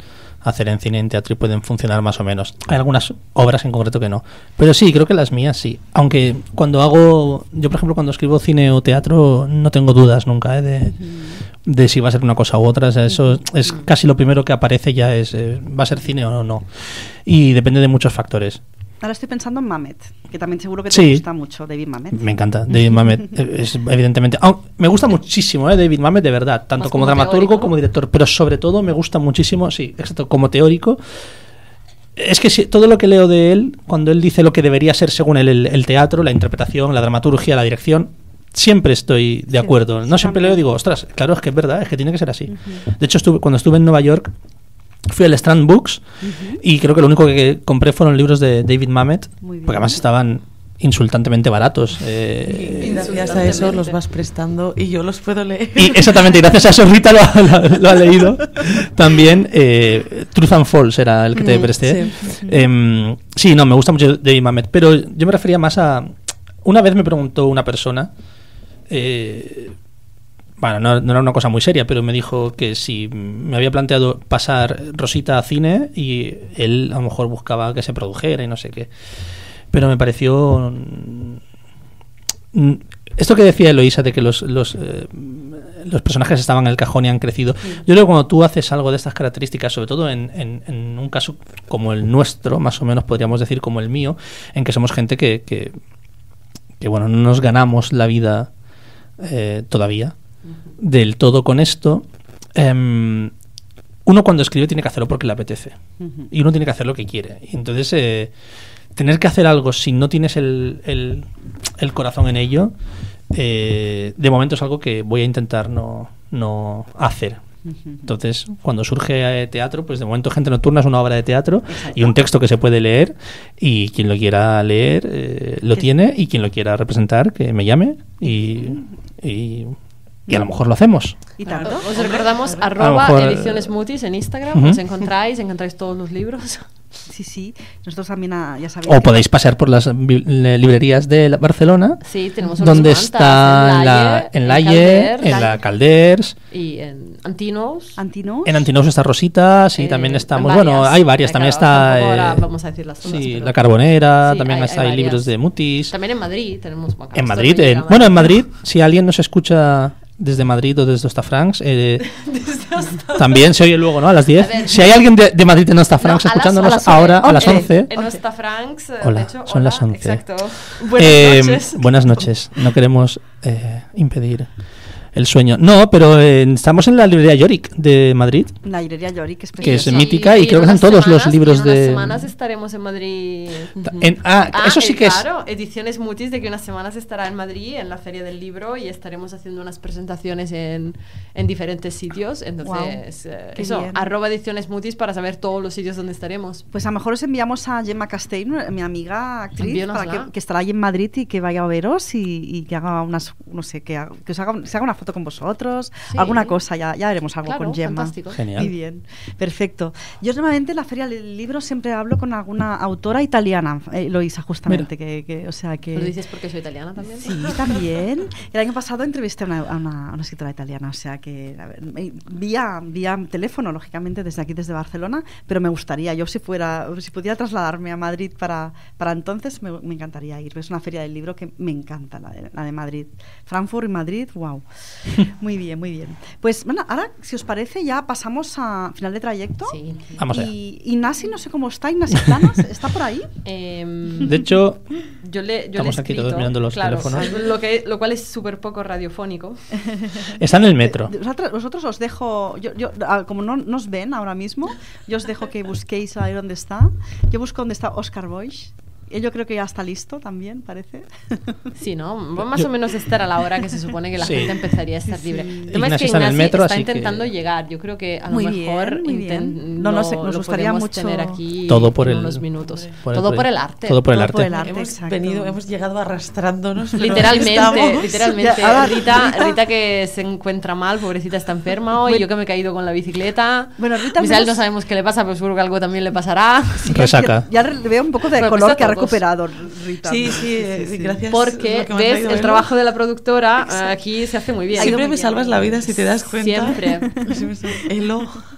hacer en cine y en teatro y pueden funcionar más o menos. Hay algunas obras en concreto que no. Pero sí, creo que las mías sí. Aunque yo por ejemplo cuando escribo cine o teatro no tengo dudas nunca de si va a ser una cosa u otra. O sea, eso es casi lo primero que aparece ya ¿va a ser cine o no? Y depende de muchos factores. Ahora estoy pensando en Mamet, que también seguro que te gusta mucho, David Mamet. Me encanta, David Mamet. Es evidentemente... me gusta muchísimo David Mamet, de verdad, tanto más como dramaturgo teórico, como director, pero sobre todo me gusta muchísimo, sí, exacto, como teórico. Es que todo lo que leo de él, cuando él dice lo que debería ser según él el teatro, la interpretación, la dramaturgia, la dirección, siempre estoy de acuerdo. No siempre leo y digo, ostras, claro, es que es verdad, es que tiene que ser así. De hecho, cuando estuve en Nueva York, fui al Strand Books y creo que lo único que compré fueron libros de David Mamet, porque además estaban insultantemente baratos. Y gracias a eso los vas prestando y yo los puedo leer. Y exactamente, y gracias a eso Rita lo ha leído también. Truth and False era el que te presté. Sí, no, me gusta mucho David Mamet, pero yo me refería más a... Una vez me preguntó una persona... Bueno, no era una cosa muy seria, pero me dijo que si me había planteado pasar Rosita a cine y él a lo mejor buscaba que se produjera y no sé qué. Pero me pareció... Esto que decía Eloísa de que los personajes estaban en el cajón y han crecido. Yo creo que cuando tú haces algo de estas características, sobre todo en un caso como el nuestro, más o menos podríamos decir como el mío, en que somos gente que bueno, no nos ganamos la vida todavía del todo con esto. Uno cuando escribe tiene que hacerlo porque le apetece y uno tiene que hacer lo que quiere, y entonces tener que hacer algo si no tienes el corazón en ello, de momento es algo que voy a intentar no hacer. Entonces, cuando surge teatro, pues de momento Gente Nocturna es una obra de teatro. Exacto. Y un texto que se puede leer, y quien lo quiera leer lo tiene, y quien lo quiera representar que me llame y a lo mejor lo hacemos. ¿Y tanto? Os recordamos @ediciones Mutis en Instagram, os encontráis todos los libros. Sí, nosotros también ya sabéis. O podéis pasar por las librerías de Barcelona. Sí, tenemos donde está en Laie, en la Calders y en Antinous. En Antinous está Rosita, sí, también estamos. Bueno, hay varias, también está. Ahora vamos a decir las zonas. Sí, La Carbonera, sí, también hay libros de Mutis. También en Madrid tenemos. En Madrid, en Madrid, si alguien nos escucha desde Madrid o desde Ostafrancs, también se oye luego, ¿no? A las 10. Si hay alguien de Madrid en Ostafrancs escuchándonos ahora a las 11. En Ostafrancs, hola, de hecho, son las 11. Exacto. Buenas noches. Buenas noches. No queremos impedir el sueño. No, pero estamos en la librería Yorick de Madrid. La librería Yorick es que es mítica y creo que son todos los libros de... En unas semanas estaremos en Madrid. Eso sí que claro, Ediciones Mutis de que unas semanas estará en Madrid en la Feria del Libro y estaremos haciendo unas presentaciones en diferentes sitios. Entonces, eso, @Ediciones Mutis para saber todos los sitios donde estaremos. Pues a lo mejor os enviamos a Gemma Castell, mi amiga actriz, para que estará allí en Madrid y que vaya a veros y que haga unas, no sé, que se haga una foto con vosotros, alguna cosa, ya haremos algo con Gemma. Fantástico. Genial. Muy bien, perfecto. Yo normalmente en la Feria del Libro siempre hablo con alguna autora italiana, Eloísa, justamente, o sea que... ¿Lo dices porque soy italiana también? Sí, también. El año pasado entrevisté a una escritora italiana, o sea que vía teléfono, lógicamente, desde Barcelona, pero me gustaría, si pudiera trasladarme a Madrid para entonces, me encantaría ir. Es una Feria del Libro que me encanta, la de Madrid. Frankfurt y Madrid, wow. Muy bien, muy bien. Pues bueno, ahora, si os parece, ya pasamos a final de trayecto. Sí. Vamos allá. Y Nasi, no sé cómo está, Nasi Planas, ¿está por ahí? De hecho, yo estamos aquí todos mirando los teléfonos. Lo cual es súper poco radiofónico. Está en el metro. Vosotros os dejo, como no nos ven ahora mismo, yo os dejo que busquéis ahí dónde está. Yo busco dónde está Oscar Boix. Yo creo que ya está listo también, parece. Sí, ¿no? Más o menos estar a la hora que se supone que la gente empezaría a estar libre. El tema es que está en el metro, está intentando llegar. Yo creo que a lo mejor nos gustaría mucho tener aquí todo por unos minutos. Todo por el arte. Todo por el arte. Hemos llegado arrastrándonos. Literalmente. Rita que se encuentra mal, pobrecita, está enferma hoy. Yo que me he caído con la bicicleta. Bueno, Rita Misael no sabemos qué le pasa, pero seguro que algo también le pasará. Resaca. Ya le veo un poco de color que ha recuperado, Rita. Sí, gracias. Porque, ves, el trabajo de la productora aquí se hace muy bien. Siempre me salvas la vida si te das cuenta. Siempre. Elo.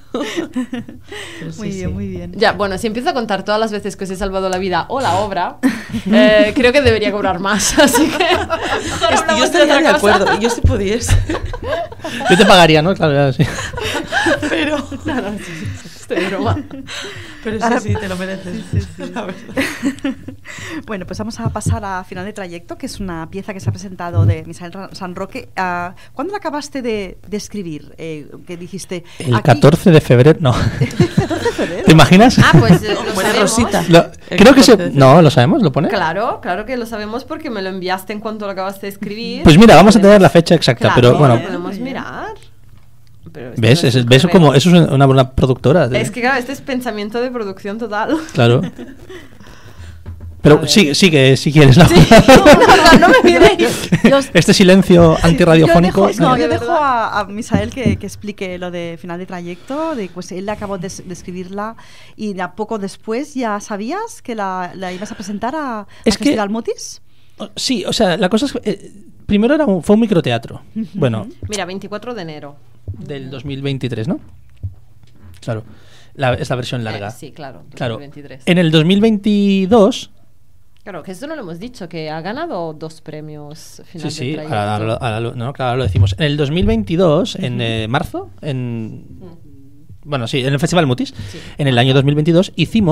Muy bien. Ya, bueno, si empiezo a contar todas las veces que os he salvado la vida o la obra, creo que debería cobrar más, así que... Yo estaría de acuerdo, yo si pudiese. Yo te pagaría, ¿no? Claro, sí. Pero... No, sí, estoy de broma. Pero sí, te lo mereces. Sí. Bueno, pues vamos a pasar a Final de Trayecto, que es una pieza que se ha presentado de Misael San Roque. ¿Cuándo la acabaste de escribir? ¿Qué dijiste? El 14 de febrero, no. ¿14 de febrero? ¿Te imaginas? Pues lo sabemos. Rosita. Creo que no, lo sabemos, ¿lo pone? Claro que lo sabemos porque me lo enviaste en cuanto lo acabaste de escribir. Pues mira, vamos a tener la fecha exacta, pero bueno. Podemos mirar. Pero ¿Ves? ¿Ves cómo eso es una buena productora? Es que claro, este es pensamiento de producción total. Claro. Pero sigue si quieres. ¿No? Sí. No me miréis. Este silencio antirradiofónico. Yo dejo a Misael que explique lo de Final de Trayecto. Pues él acabó de escribirla y a poco después ya sabías que la ibas a presentar al Festival Mutis. Sí, o sea, la cosa es que primero fue un microteatro. Bueno. Mira, 24 de enero. Del 2023, ¿no? Claro. Es la versión larga. Sí, claro. 2023. En el 2022... Claro, que esto no lo hemos dicho, que ha ganado 2 premios Final de Trayecto. Ahora lo decimos. En el 2022, en marzo, bueno, sí, en el Festival Mutis, en el año 2022,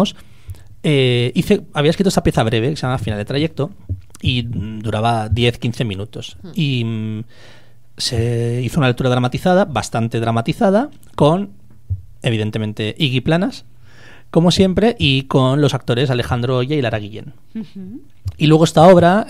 había escrito esta pieza breve que se llama Final de Trayecto y duraba 10-15 minutos. Y se hizo una lectura dramatizada, bastante dramatizada, con, evidentemente, Iggy Planas, como siempre, y con los actores Alejandro Oya y Lara Guillén. Y luego esta obra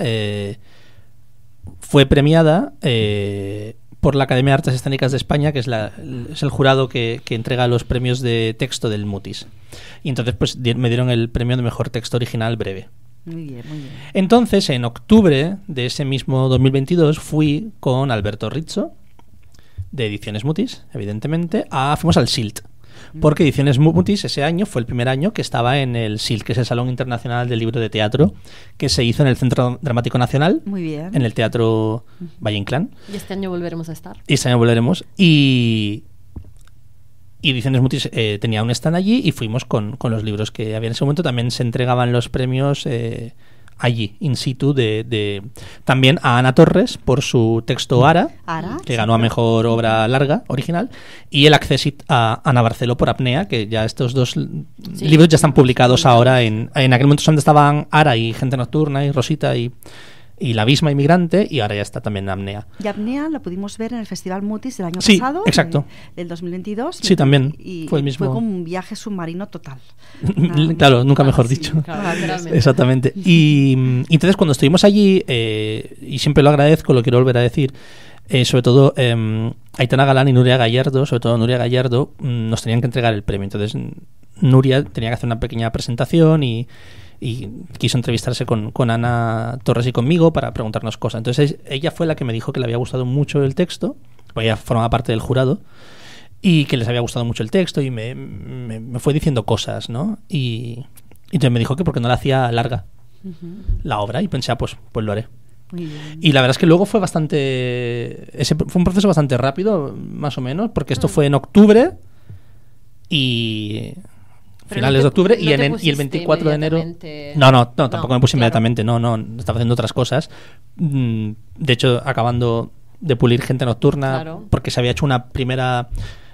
fue premiada por la Academia de Artes Escénicas de España, que es el jurado que entrega los premios de texto del Mutis. Y entonces pues me dieron el premio de mejor texto original breve. Muy bien. Entonces, en octubre de ese mismo 2022, fui con Alberto Rizzo, de Ediciones Mutis, evidentemente, fuimos al SILT. Porque Ediciones Mutis ese año fue el primer año que estaba en el SILT, que es el Salón Internacional del Libro de Teatro, que se hizo en el Centro Dramático Nacional, muy bien, en el Teatro Valle Inclán. Y este año volveremos a estar. Y Ediciones Mutis tenía un stand allí y fuimos con los libros que había en ese momento. También se entregaban los premios allí, in situ, también a Ana Torres por su texto Ara, que ganó a Mejor Obra Larga Original, y el Accessit a Ana Barceló por Apnea, que ya estos dos libros ya están publicados ahora. En aquel momento donde estaban Ara y Gente Nocturna y Rosita y La Abisma Inmigrante, y ahora ya está también Apnea. Y Apnea lo pudimos ver en el Festival Mutis del año pasado. Sí, exacto. Del 2022. Sí, también. Y fue el mismo. Fue como un viaje submarino total. Claro, nunca mejor dicho. Claro, exactamente. Y entonces cuando estuvimos allí, y siempre lo agradezco, lo quiero volver a decir, sobre todo Aitana Galán y Nuria Gallardo, sobre todo Nuria Gallardo, nos tenían que entregar el premio. Entonces Nuria tenía que hacer una pequeña presentación y quiso entrevistarse con Ana Torres y conmigo para preguntarnos cosas. Entonces ella fue la que me dijo que le había gustado mucho el texto, porque ella formaba parte del jurado, y que les había gustado mucho el texto, y me fue diciendo cosas, ¿no? Y entonces me dijo que porque no la hacía larga la obra, y pensé, pues lo haré. Y la verdad es que luego fue fue un proceso bastante rápido, más o menos, porque esto fue en octubre y finales de octubre, y el 24 de enero no, tampoco me puse inmediatamente, no, estaba haciendo otras cosas, de hecho acabando de pulir Gente Nocturna, porque se había hecho una primera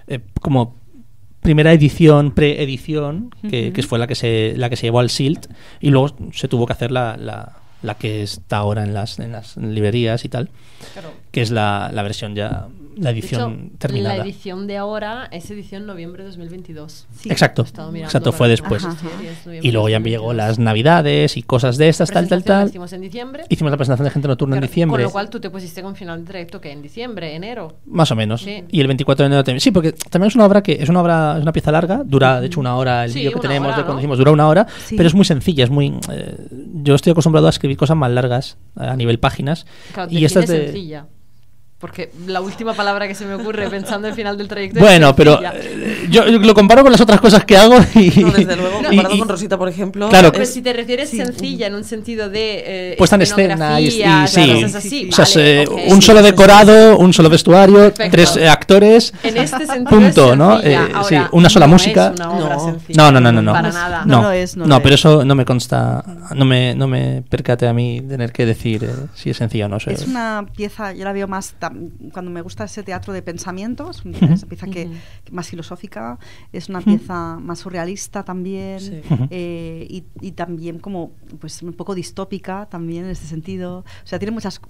edición, preedición, que fue la que se llevó al SILT, y luego se tuvo que hacer la que está ahora en las librerías y tal, que es la versión ya, la edición de hecho, terminada. La edición de ahora es edición noviembre de 2022. Sí. Exacto, fue después. Y luego ya me llegó las Navidades y cosas de estas, tal. Hicimos en diciembre. Hicimos la presentación de Gente Nocturna en diciembre. Con lo cual tú te pusiste con Final de Trayecto que en diciembre, enero. Más o menos. Sí. Y el 24 de enero también. Sí, porque también es una obra es una pieza larga, dura de hecho una hora, el vídeo que tenemos hora, de cuando decimos dura una hora, pero es muy sencilla, es muy yo estoy acostumbrado a escribir cosas más largas a nivel páginas, claro, y esta es sencilla. porque la última palabra que se me ocurre pensando en el final del trayecto bueno, es pero yo lo comparo con las otras cosas que hago y... No, desde luego, comparado con Rosita, por ejemplo... Claro, pero si te refieres sencilla en un sentido de puesta en escena y cosas así, o sea, vale, okay. un solo decorado, un solo vestuario, 3 actores, en este sentido punto, ¿no? Ahora, sí, una sola música. Es una obra no, para nada. No, pero eso no me consta, no me percate a mí tener que decir si es sencilla o no. Es una pieza, yo la veo más cuando me gusta ese teatro de pensamiento, es una pieza que más filosófica, es una pieza más surrealista también, y también como pues un poco distópica también en este sentido. O sea, tiene muchas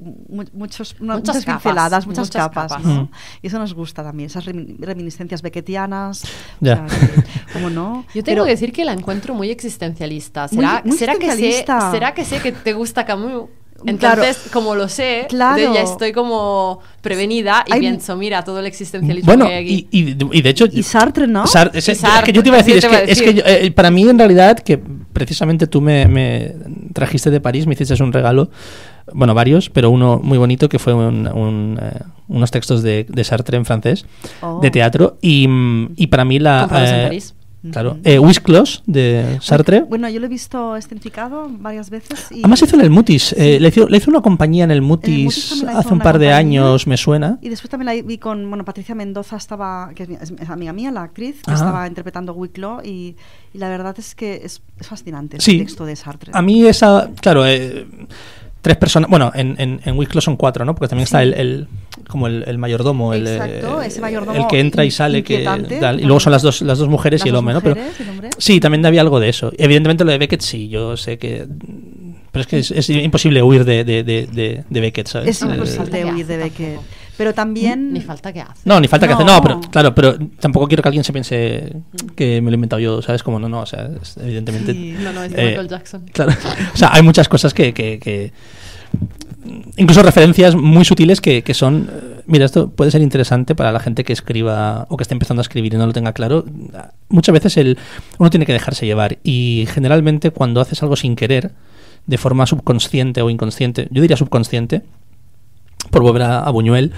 pinceladas, muchas capas, ¿no? Y eso nos gusta también, esas reminiscencias beckettianas. Ya. O sea, ¿cómo no? Yo tengo que decir que la encuentro muy existencialista. ¿Será que sé que te gusta Camus? Entonces, como lo sé, ya estoy como prevenida y pienso, mira, todo el existencialismo que hay aquí. Y de hecho... Y Sartre, ¿no? Es que yo te iba a decir, es que para mí en realidad, que precisamente tú me trajiste de París, me hiciste un regalo, bueno, varios, pero uno muy bonito que fue unos textos de Sartre en francés, de teatro, y para mí la... ¿Comprados en París? Claro. Whisklos de Sartre. Bueno, yo lo he visto escenificado varias veces. Y además hizo en el Mutis. Le hizo una compañía en el Mutis hace un par de años, me suena. Y después también la vi con Patricia Mendoza, que es amiga mía, la actriz, que estaba interpretando Wicklow, y la verdad es que es fascinante el texto de Sartre. A mí claro, 3 personas, bueno, en Wicklow son 4, ¿no? Porque también está el mayordomo, ese mayordomo, el que entra y sale, y luego son las dos mujeres y el hombre, ¿no? Pero sí, también había algo de eso. Evidentemente lo de Beckett sí, yo sé que, pero es que es imposible huir de Beckett, ¿sabes? Es imposible huir de Beckett. Pero también... Ni falta que hace. No, ni falta que hace. No, pero claro, pero tampoco quiero que alguien se piense que me lo he inventado yo, ¿sabes? Como no, o sea, evidentemente... Sí. No, es de Michael Jackson. Claro, o sea, hay muchas cosas que incluso referencias muy sutiles que son... Mira, esto puede ser interesante para la gente que escriba o que esté empezando a escribir y no lo tenga claro. Muchas veces uno tiene que dejarse llevar, y generalmente cuando haces algo sin querer, de forma subconsciente o inconsciente, yo diría subconsciente, por volver a Buñuel,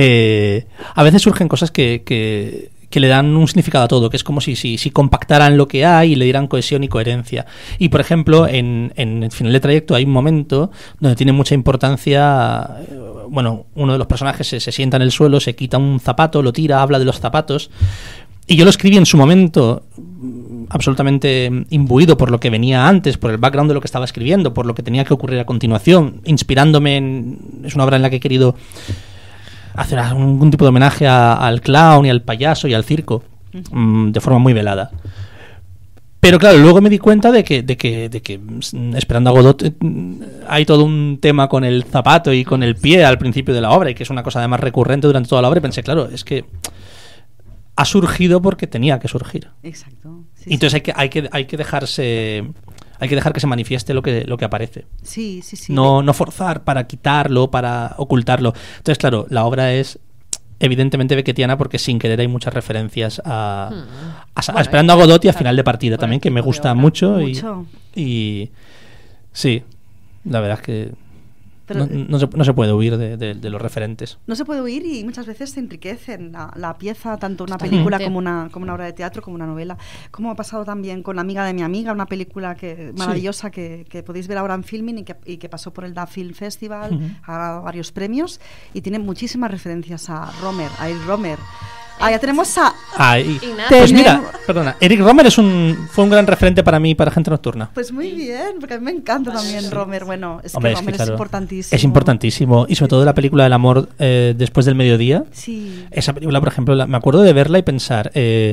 a veces surgen cosas que le dan un significado a todo, que es como si compactaran lo que hay y le dieran cohesión y coherencia. Y por ejemplo, en el final de trayecto hay un momento donde tiene mucha importancia, bueno, uno de los personajes se sienta en el suelo, se quita un zapato, lo tira, habla de los zapatos, y yo lo escribí en su momento absolutamente imbuido por lo que venía antes, por el background de lo que estaba escribiendo, por lo que tenía que ocurrir a continuación, inspirándome es una obra en la que he querido hacer algún tipo de homenaje al clown y al payaso y al circo, de forma muy velada. Pero claro, luego me di cuenta de que esperando a Godot hay todo un tema con el zapato y con el pie al principio de la obra, y que es una cosa además recurrente durante toda la obra, y pensé, claro, es que ha surgido porque tenía que surgir. Exacto. Sí, y entonces hay que dejarse... Hay que dejar que se manifieste lo que aparece. Sí. No forzar para quitarlo, para ocultarlo. Entonces, claro, la obra es evidentemente beckettiana porque sin querer hay muchas referencias a Esperando a Godot y a Final de Partida también, que me gusta mucho. Y sí, la verdad es que pero, no se puede huir de los referentes. No se puede huir, y muchas veces se enriquecen la pieza, tanto una película como una obra de teatro, como una novela. Como ha pasado también con Amiga de mi amiga, una película maravillosa que podéis ver ahora en Filmin y que pasó por el Da Film Festival, ha ganado varios premios y tiene muchísimas referencias a Eric Romer. Ya tenemos a... Pues mira, perdona, Eric Romer fue un gran referente para mí, para Gente Nocturna. Pues muy bien, porque a mí me encanta también Romer. Bueno, Hombre, que Romer es importantísimo. Es importantísimo, y sobre todo la película del amor después del mediodía. Sí. Esa película, por ejemplo, me acuerdo de verla y pensar...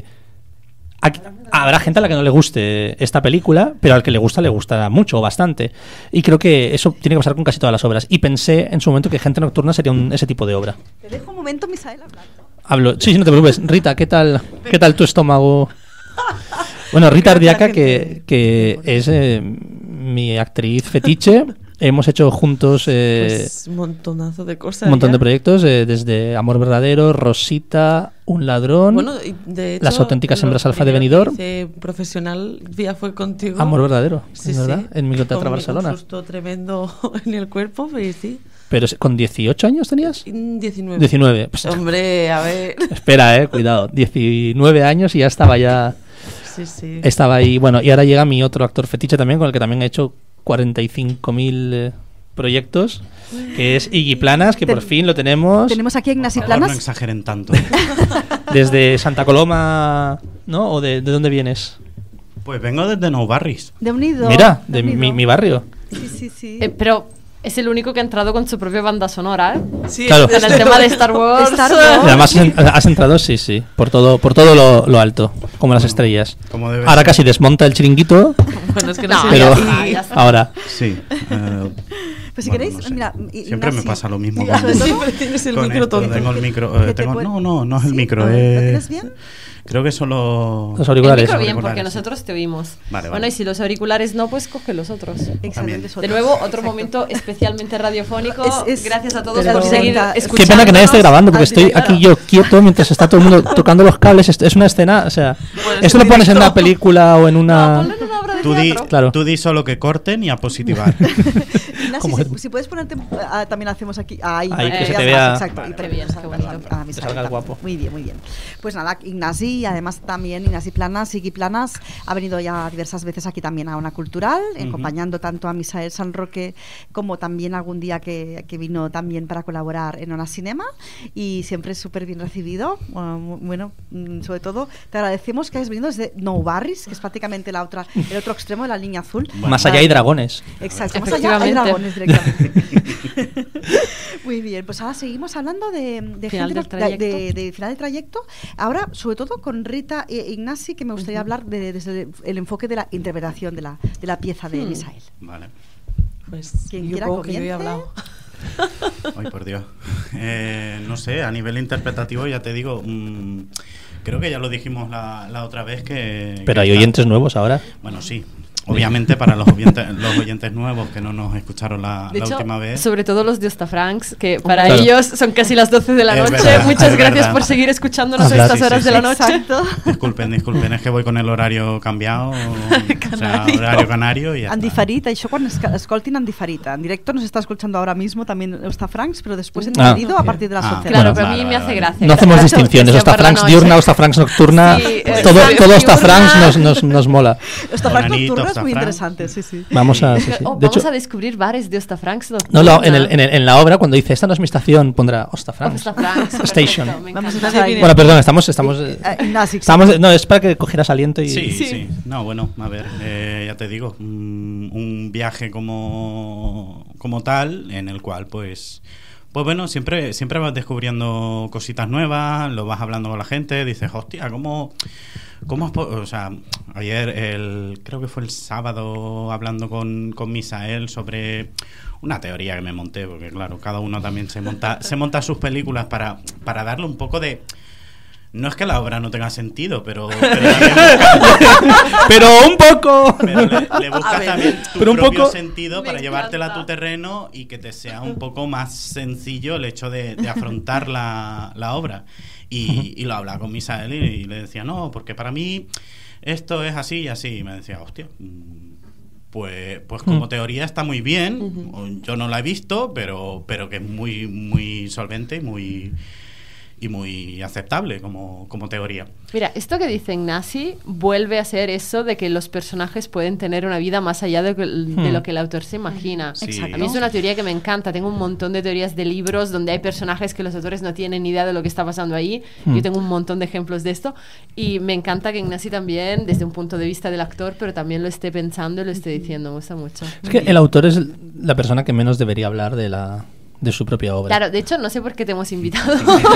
habrá gente a la que no le guste esta película, pero al que le gustará mucho o bastante. Y creo que eso tiene que pasar con casi todas las obras. Y pensé en su momento que Gente Nocturna sería ese tipo de obra. Te dejo un momento, Misael, hablando. Sí, no te preocupes. Rita, ¿qué tal tu estómago? Bueno, Rita Ardiaca, que es mi actriz fetiche. Hemos hecho juntos pues un montonazo de cosas. Un montón de proyectos, desde Amor Verdadero, Rosita, Un ladrón, Bueno, de hecho, Las auténticas hembras alfa de Benidorm. Profesional ya fue contigo. Amor verdadero, Sí, es verdad, sí. en Microteatro Barcelona. Un susto tremendo en el cuerpo, pero sí. Pero ¿con 18 años tenías? 19. 19. Pues, Hombre, a ver. espera, cuidado. 19 años y ya estaba Sí. Estaba ahí. Bueno, y ahora llega mi otro actor fetiche también, con el que también he hecho 45.000 proyectos, que es Iggy Planas, que por fin lo tenemos. Tenemos aquí a Ignasi No Planas. exageren tanto. Desde Santa Coloma, ¿no? ¿O de dónde vienes? Pues vengo desde Nou Barris. De unido. Mira, de mi barrio. Sí. Pero es el único que ha entrado con su propia banda sonora, ¿eh? Sí, Claro. En el tema de Star Wars. Y además has entrado, sí, por todo lo alto, como las estrellas. Como debe Ahora ser. casi desmonta el chiringuito, Bueno, es que No, sé. pero ya está. ahora. Sí. Pues si bueno, queréis, no sé. mira, Siempre me Ignasi, pasa lo mismo. mira, sobre todo- Siempre tienes el con micro esto. tonto. Tengo el micro. Que te tengo- puede- no es el ¿Sí? micro. ¿Lo tienes bien? Creo que solo. Los El auriculares. micro bien, Auriculares, porque sí. nosotros te oímos. Vale. Bueno, y si los auriculares no, pues coge los otros. Excelente. De nuevo, otro momento especialmente radiofónico. Es- Gracias a todos pero- por seguir Qué escuchando. Qué pena que nadie esté grabando, porque Ah, estoy claro. aquí yo quieto mientras está todo el mundo tocando los cables. Es una escena, o sea, Bueno, es esto que lo pones en directo. una película o en una... Ponlo en una obra de Tú di, teatro. Claro. tú di solo que corten y a positivar. Ignasi, Como si puedes ponerte, también hacemos aquí. Ahí, Ahí, que ya se te está, vea. Exacto. Vale, y qué también bien, qué bonito. a Misael salga el también. guapo. Muy bien. Pues nada, Ignasi, y además también Ignasi Planas, Iggy Planas, ha venido ya diversas veces aquí también a Ona Cultural, acompañando tanto a Misael San Roque como también algún día que vino también para colaborar en Ona Cinema, y siempre súper bien recibido. Bueno, sobre todo te agradecemos que hayas venido desde Nou Barris, que es prácticamente el otro extremo de la línea azul. Más allá hay dragones. Exacto, más allá hay Efectivamente. dragones directamente. Muy bien, pues ahora seguimos hablando de Final gente- del trayecto. de final del trayecto. Ahora, sobre todo con Rita e Ignasi, que me gustaría hablar desde el enfoque de la interpretación de la pieza de Misael. Vale. Pues Quien yo quiera creo que yo he comience. hablado. Ay, por Dios. No sé, a nivel interpretativo ya te digo, creo que ya lo dijimos la otra vez que... Pero que hay está- oyentes nuevos ahora. Bueno, sí. Obviamente para los oyentes nuevos que no nos escucharon la De hecho, última vez. sobre todo los de Ostafrancs, que para Claro. ellos son casi las 12 de la Es noche. verdad, Muchas es gracias verdad. por seguir escuchándonos a Hablar. estas Sí, horas sí, de la sí. noche. Exacto. Disculpen, es que voy con el horario cambiado. O sea, horario canario y ya En está. diferit, això quan escoltin en diferit. En directo nos está escuchando ahora mismo también Ostafrancs, pero después en Ah. diferido a partir de las 11 de la Claro, noche. pero a mí Vale, me hace vale. gracia. No hacemos Exacto, distinciones. que sea por la Ostafrancs noche. diurna, Ostafrancs nocturna. Sí, todo diurna. Ostafrancs nos mola. Ostafrancs Bonanito, nocturno es muy Ostafrancs. interesante, sí, sí. Vamos a... sí, sí. Oh, De vamos hecho, a descubrir bares de Ostafrancs. no, en la obra, cuando dice, esta no es mi estación, pondrá Ostafrancs. Ostafrancs. Station. perfecto, me Vamos a encanta. empezar ahí. Bueno, perdón, estamos Ignasi, no, es para que cogieras aliento y... Sí. No, bueno, a ver, ya te digo, un viaje como tal, en el cual, pues bueno, siempre vas descubriendo cositas nuevas, lo vas hablando con la gente, dices, hostia, ¿cómo o sea, ayer, creo que fue el sábado, hablando con Misael sobre una teoría que me monté, porque claro, cada uno también se monta sus películas para darle un poco de... No es que la obra no tenga sentido, pero Pero un poco. pero le buscas también tu Pero un propio poco- sentido para llevártela a tu terreno y que te sea un poco más sencillo el hecho de afrontar la obra. Y lo hablaba con Misael y le decía, no, porque para mí esto es así y así. Y me decía, hostia, pues como teoría está muy bien. Yo no la he visto, pero que es muy, muy solvente y muy aceptable como teoría. Mira, esto que dice Ignasi vuelve a ser eso de que los personajes pueden tener una vida más allá de lo que el autor se imagina. Sí. A mí es una teoría que me encanta. Tengo un montón de teorías de libros donde hay personajes que los autores no tienen ni idea de lo que está pasando ahí. Yo tengo un montón de ejemplos de esto y me encanta que Ignasi también, desde un punto de vista del actor, pero también lo esté pensando y lo esté diciendo. Me gusta mucho. Es que el autor es la persona que menos debería hablar de su propia obra. Claro, de hecho, no sé por qué te hemos invitado.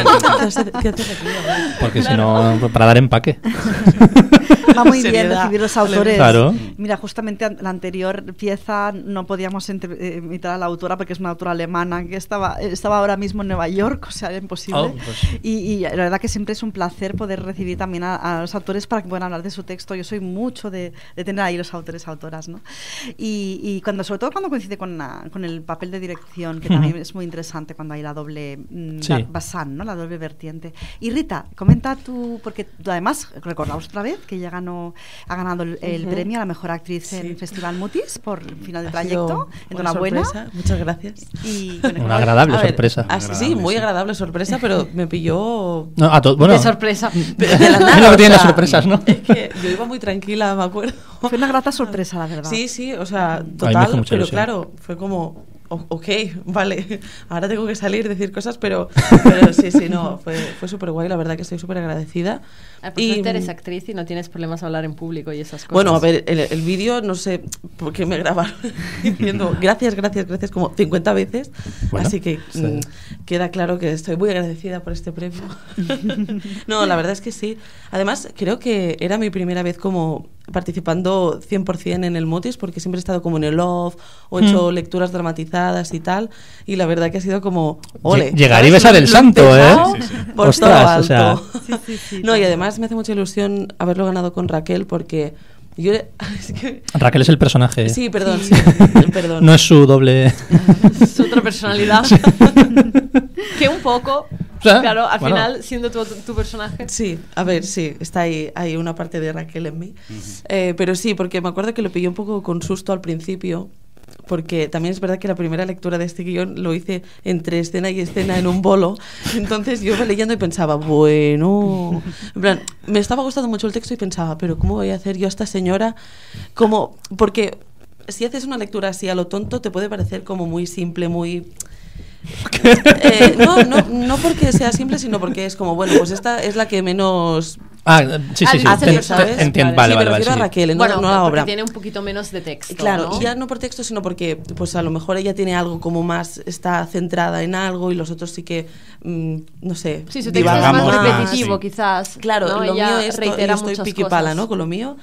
Porque si no, para dar empaque. Va muy bien Seriedad. recibir los autores. Claro. Mira, justamente la anterior pieza no podíamos invitar a la autora porque es una autora alemana que estaba ahora mismo en Nueva York, o sea, era imposible. Oh, pues. Y la verdad que siempre es un placer poder recibir también a los autores para que puedan hablar de su texto. Yo soy mucho de tener ahí los autores, autoras, ¿no? Y sobre todo cuando coincide con el papel de dirección, que también es es muy interesante cuando hay la doble Sí. basán, ¿no? La doble vertiente. Y Rita, comenta tú, porque tú además, recordamos otra vez que ella ha ganado el premio a la mejor actriz en Festival Mutis por el final de trayecto. Enhorabuena. Muchas gracias. Y, una agradable sorpresa. Sí, muy agradable sorpresa, pero me pilló de sorpresa. De la nada, Es lo que tienen las sorpresas, ¿no? Es que yo iba muy tranquila, me acuerdo. Fue una grata sorpresa, la verdad. Sí, o sea, A mí me total, hizo mucha pero ilusión. claro, fue como, ok, vale, ahora tengo que salir, decir cosas, pero sí, no, fue súper guay, la verdad que estoy súper agradecida. Por suerte eres actriz y no tienes problemas a hablar en público y esas cosas. Bueno, a ver, el vídeo, no sé por qué me grabaron diciendo gracias como 50 veces, Bueno, así que queda claro que estoy muy agradecida por este premio. No, la verdad es que sí. Además, creo que era mi primera vez como participando 100% en el Mutis, porque siempre he estado como en el off o he hecho lecturas dramatizadas y tal, y la verdad que ha sido como ole. Llegar y ¿sabes? besar el santo, empezado por Ostras, todo alto. o sea. No, y además me hace mucha ilusión haberlo ganado con Raquel, porque yo es que... Raquel es el personaje. Sí, perdón. No es su doble. Es otra personalidad. Que un poco, claro, al final, siendo tu personaje. Sí, a ver, sí, está hay una parte de Raquel en mí. Pero sí, porque me acuerdo que lo pillé un poco con susto al principio, porque también es verdad que la primera lectura de este guión lo hice entre escena y escena en un bolo. Entonces yo iba leyendo y pensaba, bueno, en plan, me estaba gustando mucho el texto y pensaba, pero ¿cómo voy a hacer yo a esta señora? Como, porque si haces una lectura así a lo tonto te puede parecer como muy simple, muy... no porque sea simple, sino porque es como, bueno, pues esta es la que menos... Sí. Entiendo, vale, me refiero a Raquel, bueno, no a la obra. Porque tiene un poquito menos de texto. Claro, ¿no? y ya no por texto, sino porque pues a lo mejor ella tiene algo como más, está centrada en algo y los otros sí que, no sé, sí, su texto es más repetitivo, quizás. Claro, ¿no? lo ella mío es, reitera yo estoy muchas piquipala, cosas. ¿no? Con lo mío.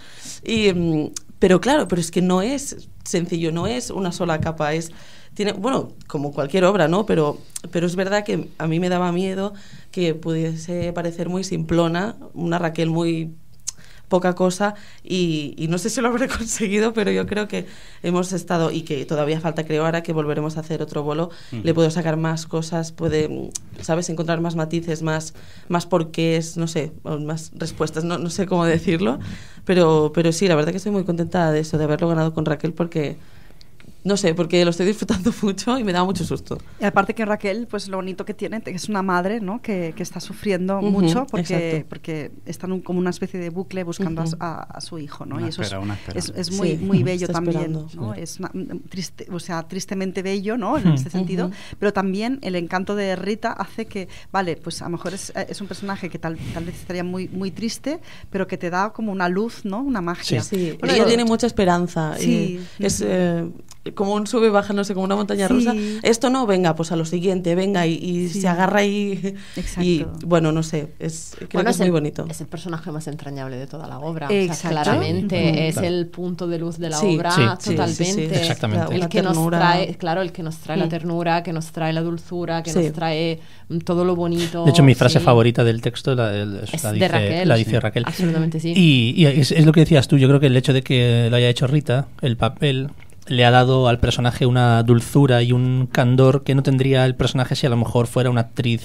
Pero claro, pero es que no es sencillo, no es una sola capa, tiene, bueno, como cualquier obra, ¿no? Pero es verdad que a mí me daba miedo que pudiese parecer muy simplona, una Raquel muy poca cosa, y no sé si lo habré conseguido, pero yo creo que hemos estado, y que todavía falta, creo ahora que volveremos a hacer otro bolo, le puedo sacar más cosas, puede, ¿sabes?, encontrar más matices, más porqués, no sé, más respuestas, no sé cómo decirlo, pero sí, la verdad que estoy muy contenta de eso, de haberlo ganado con Raquel, porque no sé, porque lo estoy disfrutando mucho y me da mucho susto. Y aparte que Raquel, pues lo bonito que tiene, que es una madre, ¿no? Que está sufriendo mucho porque está en como una especie de bucle buscando a su hijo, ¿no? Y eso es muy bello también, ¿no? Es triste, o sea, tristemente bello, ¿no? En este sentido, pero también el encanto de Rita hace que, vale, pues a lo mejor es un personaje que tal vez estaría muy triste, pero que te da como una luz, ¿no? Una magia. Sí. Bueno, ella tiene mucha esperanza. Sí. Y es como un sube y baja, no sé, como una montaña rusa. Esto no, venga, pues a lo siguiente, venga, y se agarra y bueno, no sé, creo que es muy bonito. Es el personaje más entrañable de toda la obra. O sea, claramente es el punto de luz de la obra, totalmente. Exactamente. El que nos trae, el que nos trae la ternura, que nos trae la dulzura, que nos trae todo lo bonito. De hecho, mi frase favorita del texto la dice Raquel. Absolutamente sí. Y es lo que decías tú, yo creo que el hecho de que lo haya hecho Rita, el papel, le ha dado al personaje una dulzura y un candor que no tendría el personaje si a lo mejor fuera una actriz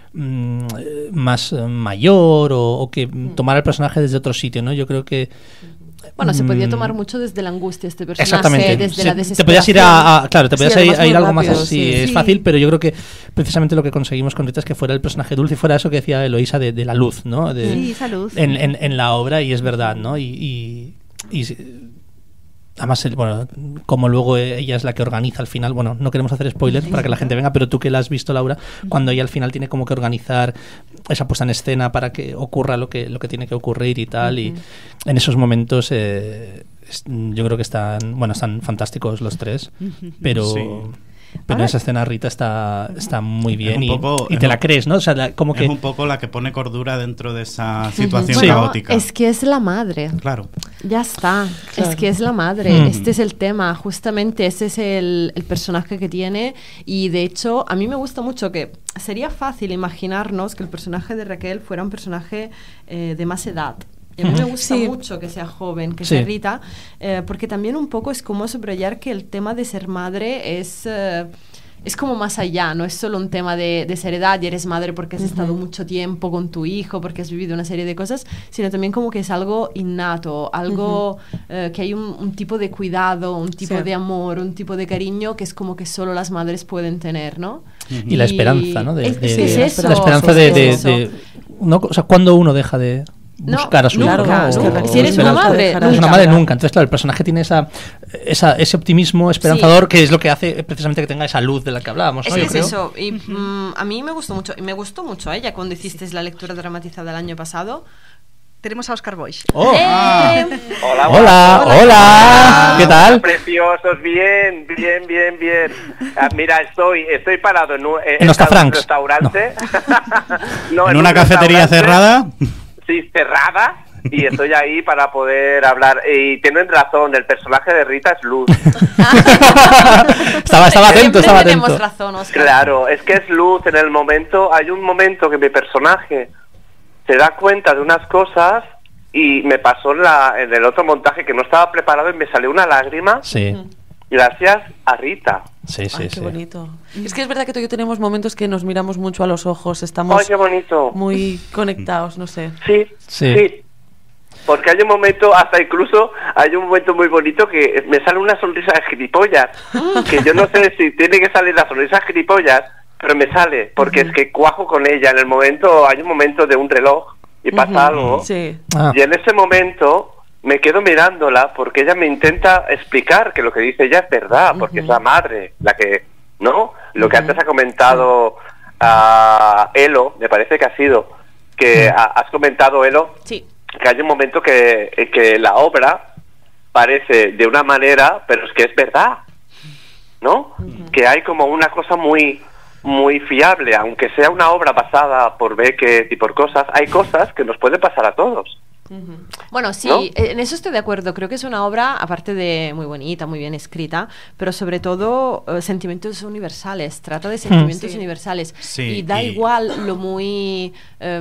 más mayor o que tomara el personaje desde otro sitio, ¿no? Yo creo que bueno, se podía tomar mucho desde la angustia este personaje, exactamente. desde la desesperación. Te podías ir claro, te podías ir algo más así, es sí. fácil, pero yo creo que precisamente lo que conseguimos con Rita es que fuera el personaje dulce y fuera eso que decía Eloísa de la luz, ¿no? Sí, esa luz. En la obra, y es verdad, ¿no? Y además, bueno, como luego ella es la que organiza al final, bueno, no queremos hacer spoilers para que la gente venga, pero tú que la has visto, Laura, cuando ella al final tiene como que organizar esa puesta en escena para que ocurra lo que tiene que ocurrir y tal, y en esos momentos yo creo que están fantásticos los tres, pero... Sí. Pero en esa escena Rita está muy bien y te la crees, ¿no? O sea, como que es un poco la que pone cordura dentro de esa situación bueno, caótica. Es que es la madre. Claro. Ya está. Claro. Es que es la madre. Este es el tema. Justamente ese es el personaje que tiene. Y de hecho, a mí me gusta mucho que sería fácil imaginarnos que el personaje de Raquel fuera un personaje de más edad. Y a mí me gusta mucho que sea joven, que sea Rita, porque también un poco es como subrayar que el tema de ser madre es es como más allá, no es solo un tema de seriedad y eres madre porque has estado mucho tiempo con tu hijo, porque has vivido una serie de cosas, sino también como que es algo innato, algo que hay un tipo de cuidado, un tipo de amor, un tipo de cariño que es como que solo las madres pueden tener, ¿no? Y la esperanza, ¿no? Es eso. La esperanza de no, o sea, cuando uno deja de buscar a su hijo, nunca. Si eres una madre, nunca. Entonces, claro, el personaje tiene ese optimismo esperanzador que es lo que hace precisamente que tenga esa luz de la que hablábamos, ¿no? Es eso. Y a mí me gustó mucho. Y me gustó mucho ya cuando hiciste la lectura dramatizada el año pasado. Tenemos a Óscar Boix. Oh. Hola. ¿Qué tal? Preciosos, bien. Mira, estoy parado en un restaurante. No. ¿En una cafetería cerrada? Sí, cerrada. Y estoy ahí para poder hablar. Y tienen razón, el personaje de Rita es luz. estaba atento. Tenemos razón, Óscar. Claro, es que es luz en el momento. Hay un momento que mi personaje se da cuenta de unas cosas y me pasó en el otro montaje que no estaba preparado y me salió una lágrima. Sí. Gracias a Rita. Sí. Qué bonito. Es que es verdad que tú y yo tenemos momentos que nos miramos mucho a los ojos, estamos qué bonito. Muy conectados, no sé. Sí. Porque hay un momento, hay un momento muy bonito que me sale una sonrisa de gilipollas, que yo no sé si tiene que salir la sonrisa de gilipollas, pero me sale, porque es que cuajo con ella. En el momento, hay un momento de un reloj y pasa algo, sí. Y en ese momento me quedo mirándola porque ella me intenta explicar que lo que dice ella es verdad, porque es la madre la que, ¿no? Lo que antes ha comentado Elo, me parece que ha sido, que has comentado, Elo, sí, que hay un momento que la obra parece de una manera, pero es que es verdad, ¿no? Que hay como una cosa muy fiable, aunque sea una obra basada por Beckett y por cosas, hay cosas que nos pueden pasar a todos. Bueno, sí, ¿no? En eso estoy de acuerdo. Creo que es una obra, aparte de muy bonita, muy bien escrita, pero sobre todo sentimientos universales. Trata de sentimientos universales. Sí, y da igual lo muy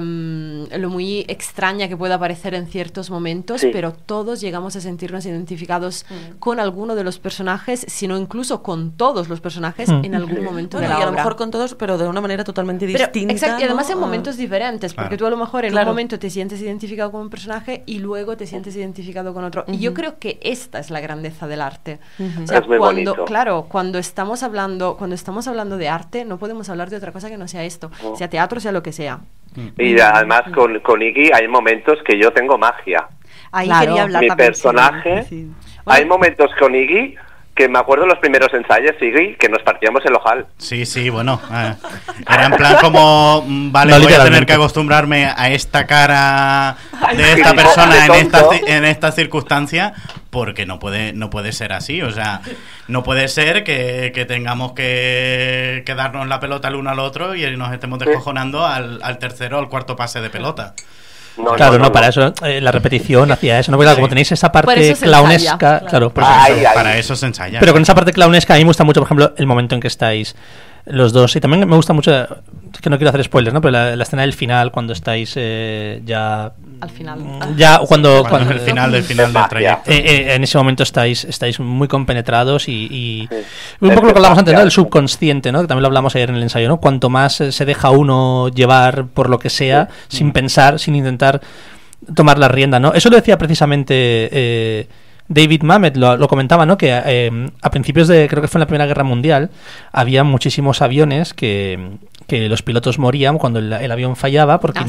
extraña que pueda parecer en ciertos momentos, pero todos llegamos a sentirnos identificados con alguno de los personajes, sino incluso con todos los personajes en algún momento de la obra. Y a lo mejor con todos, pero de una manera totalmente distinta. Exacto, y además ¿no? en momentos diferentes, porque tú a lo mejor en un momento te sientes identificado con un personaje y luego te sientes identificado con otro. Y yo creo que esta es la grandeza del arte. O sea, es muy bonito. Claro, cuando estamos hablando de arte, no podemos hablar de otra cosa que no sea esto, sea teatro, sea lo que sea. Y además con Iggy hay momentos que yo tengo magia. Ahí quería hablar mi también, personaje, sí. Hay momentos con Iggy que me acuerdo los primeros ensayos, Iggy, que nos partíamos el ojal. Sí, bueno. Era en plan como, vale, no, voy a tener que acostumbrarme a esta cara de esta persona en esta circunstancia, porque no puede ser así. O sea, no puede ser que tengamos que darnos la pelota el uno al otro y nos estemos descojonando al tercero o al cuarto pase de pelota. No, para eso la repetición hacía eso, ¿no? Porque como tenéis esa parte clownesca, claro, para eso se ensaya. Pero con esa parte clownesca a mí me gusta mucho, por ejemplo, el momento en que estáis los dos, y también me gusta mucho, es que no quiero hacer spoilers, ¿no? Pero la escena del final, cuando estáis ya al final, ya cuando es el final del trayecto, en ese momento estáis muy compenetrados y un poco lo que hablamos antes, ¿no? El subconsciente, ¿no? Que también lo hablamos ayer en el ensayo, ¿no? Cuanto más se deja uno llevar por lo que sea, sin pensar, sin intentar tomar la rienda, ¿no? Eso lo decía precisamente David Mamet, lo comentaba, ¿no? Que a principios creo que fue en la Primera Guerra Mundial, había muchísimos aviones que los pilotos morían cuando el avión fallaba porque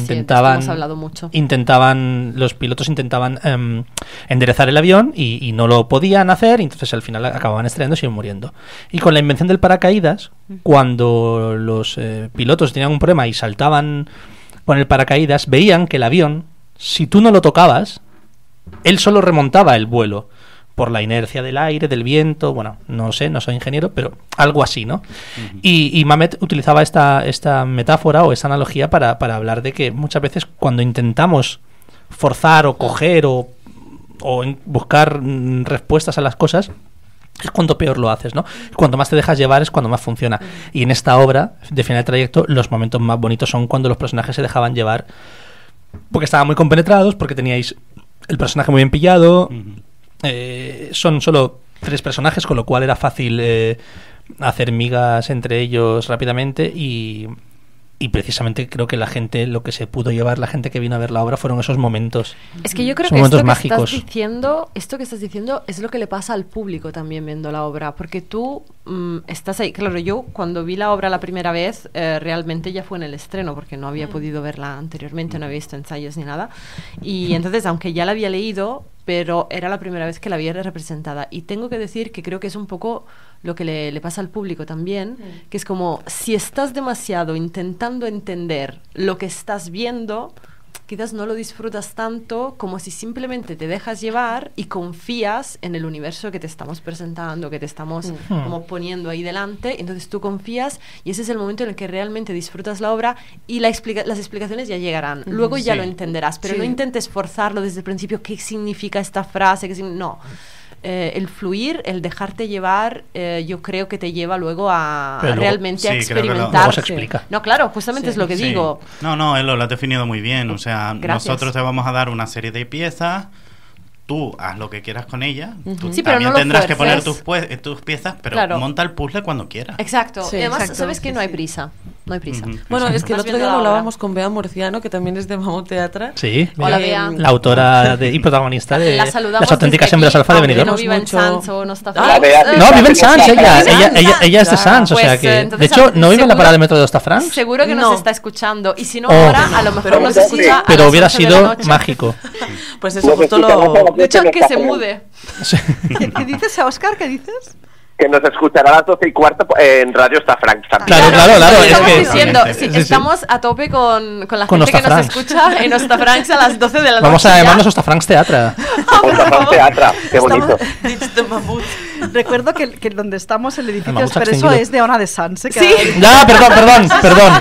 los pilotos intentaban enderezar el avión y no lo podían hacer, y entonces al final acababan estrellándose y muriendo. Y con la invención del paracaídas, cuando los pilotos tenían un problema y saltaban con el paracaídas, veían que el avión, si tú no lo tocabas, él solo remontaba el vuelo por la inercia del aire, del viento, bueno, no sé, no soy ingeniero, pero algo así, ¿no? Y Mamet utilizaba esta metáfora o esta analogía para hablar de que muchas veces cuando intentamos forzar o coger o buscar respuestas a las cosas, es cuando peor lo haces, ¿no? Cuanto más te dejas llevar es cuando más funciona. Y en esta obra, de final de trayecto, los momentos más bonitos son cuando los personajes se dejaban llevar porque estaban muy compenetrados, porque teníais el personaje muy bien pillado. Son solo 3 personajes, con lo cual era fácil hacer migas entre ellos rápidamente y precisamente creo que la gente, lo que se pudo llevar, la gente que vino a ver la obra, fueron esos momentos. Es que yo creo esos que momentos esto mágicos. esto que estás diciendo es lo que le pasa al público también viendo la obra, porque tú estás ahí. Claro, yo cuando vi la obra la primera vez, realmente ya fue en el estreno, porque no había podido verla anteriormente, no había visto ensayos ni nada. Y entonces, aunque ya la había leído, pero era la primera vez que la vi representada. Y tengo que decir que creo que es un poco lo que le pasa al público también, que es como, si estás demasiado intentando entender lo que estás viendo, quizás no lo disfrutas tanto como si simplemente te dejas llevar y confías en el universo que te estamos presentando, que te estamos como poniendo ahí delante. Entonces tú confías y ese es el momento en el que realmente disfrutas la obra y las explicaciones ya llegarán. Luego ya lo entenderás, pero no intentes forzarlo desde el principio. ¿Qué significa esta frase? No. El fluir, el dejarte llevar, yo creo que te lleva luego a realmente a experimentar. No, claro, justamente es lo que digo. No, Elo, lo has definido muy bien. O sea, nosotros te vamos a dar una serie de piezas. Tú haz lo que quieras con ella. Tú también tendrás que poner tus piezas, pero monta el puzzle cuando quieras. Exacto. Además, sabes que no hay prisa. No hay prisa. Bueno, es que el otro día lo hablábamos con Bea Murciano, que también es de Mamut Teatra. Sí, hola, Bea. La autora y protagonista de Las auténticas hembras alfa de Benidorm. No vive en Sants o no está No, vive en Sants, ella es de Sants, o sea que... De hecho, ¿no vive en la parada de metro de Hostafrancs? Seguro que nos está escuchando, y si no ahora, a lo mejor nos escucha. Pero hubiera sido mágico. Pues eso, justo lo... De hecho, que se mude. ¿Qué dices, Óscar? ¿Qué dices? Que nos escuchará a las 12:15 en Radio Hostafrancs también. Claro. Estamos diciendo, estamos a tope con la gente que nos escucha en Hostafrancs a las 12 de la noche. Vamos a llamarnos Hostafrancs Teatra. Hostafrancs Teatra, qué bonito. Recuerdo que donde estamos, el edificio expreso es de Ona de Sants. Sí. Ya, perdón.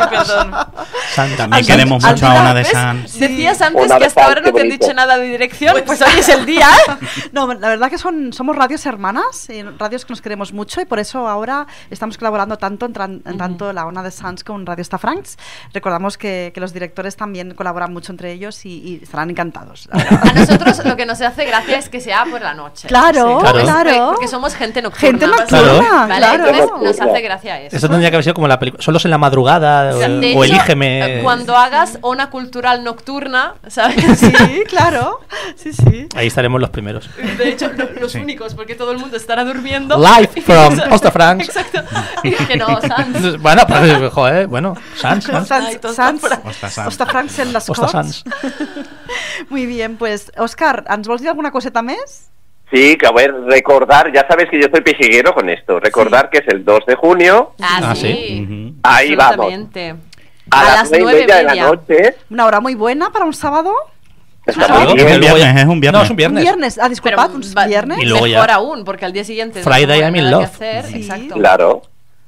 También queremos mucho a Ona de Sants. Decías antes que hasta ahora no te han dicho nada de dirección, pues hoy es el día. No, la verdad que somos radios hermanas, radios que nos queremos mucho, y por eso ahora estamos colaborando tanto en tanto la Ona de Sants con Radio Hostafrancs. Recordamos que los directores también colaboran mucho entre ellos y estarán encantados. A nosotros lo que nos hace gracia es que sea por la noche. Claro. Porque somos gente nocturna. Claro. Entonces nos hace gracia eso. Eso tendría que haber sido como la película, Solos en la madrugada, o Elígeme. Cuando hagas Ona Cultural Nocturna, ¿sabes? Sí, claro. Sí. Ahí estaremos los primeros. De hecho, los únicos, porque todo el mundo estará durmiendo. Live from Hostafrancs. Exacto. Que no, Sants. Bueno, pues, joder, Sants. Hostafrancs en las Corts. Muy bien, pues, Óscar, ¿ens vols dir alguna coseta més? Sí, que a ver, recordar, ya sabes que yo soy pejiguero con esto, recordar que es el 2 de junio. Sí. Ahí vamos. A las 9:30 de la noche. Una hora muy buena para un sábado. Es un viernes. No, es un viernes. Viernes, disculpad, un viernes. Y luego mejor aún, porque al día siguiente Friday I'm in Love. Exacto. Claro.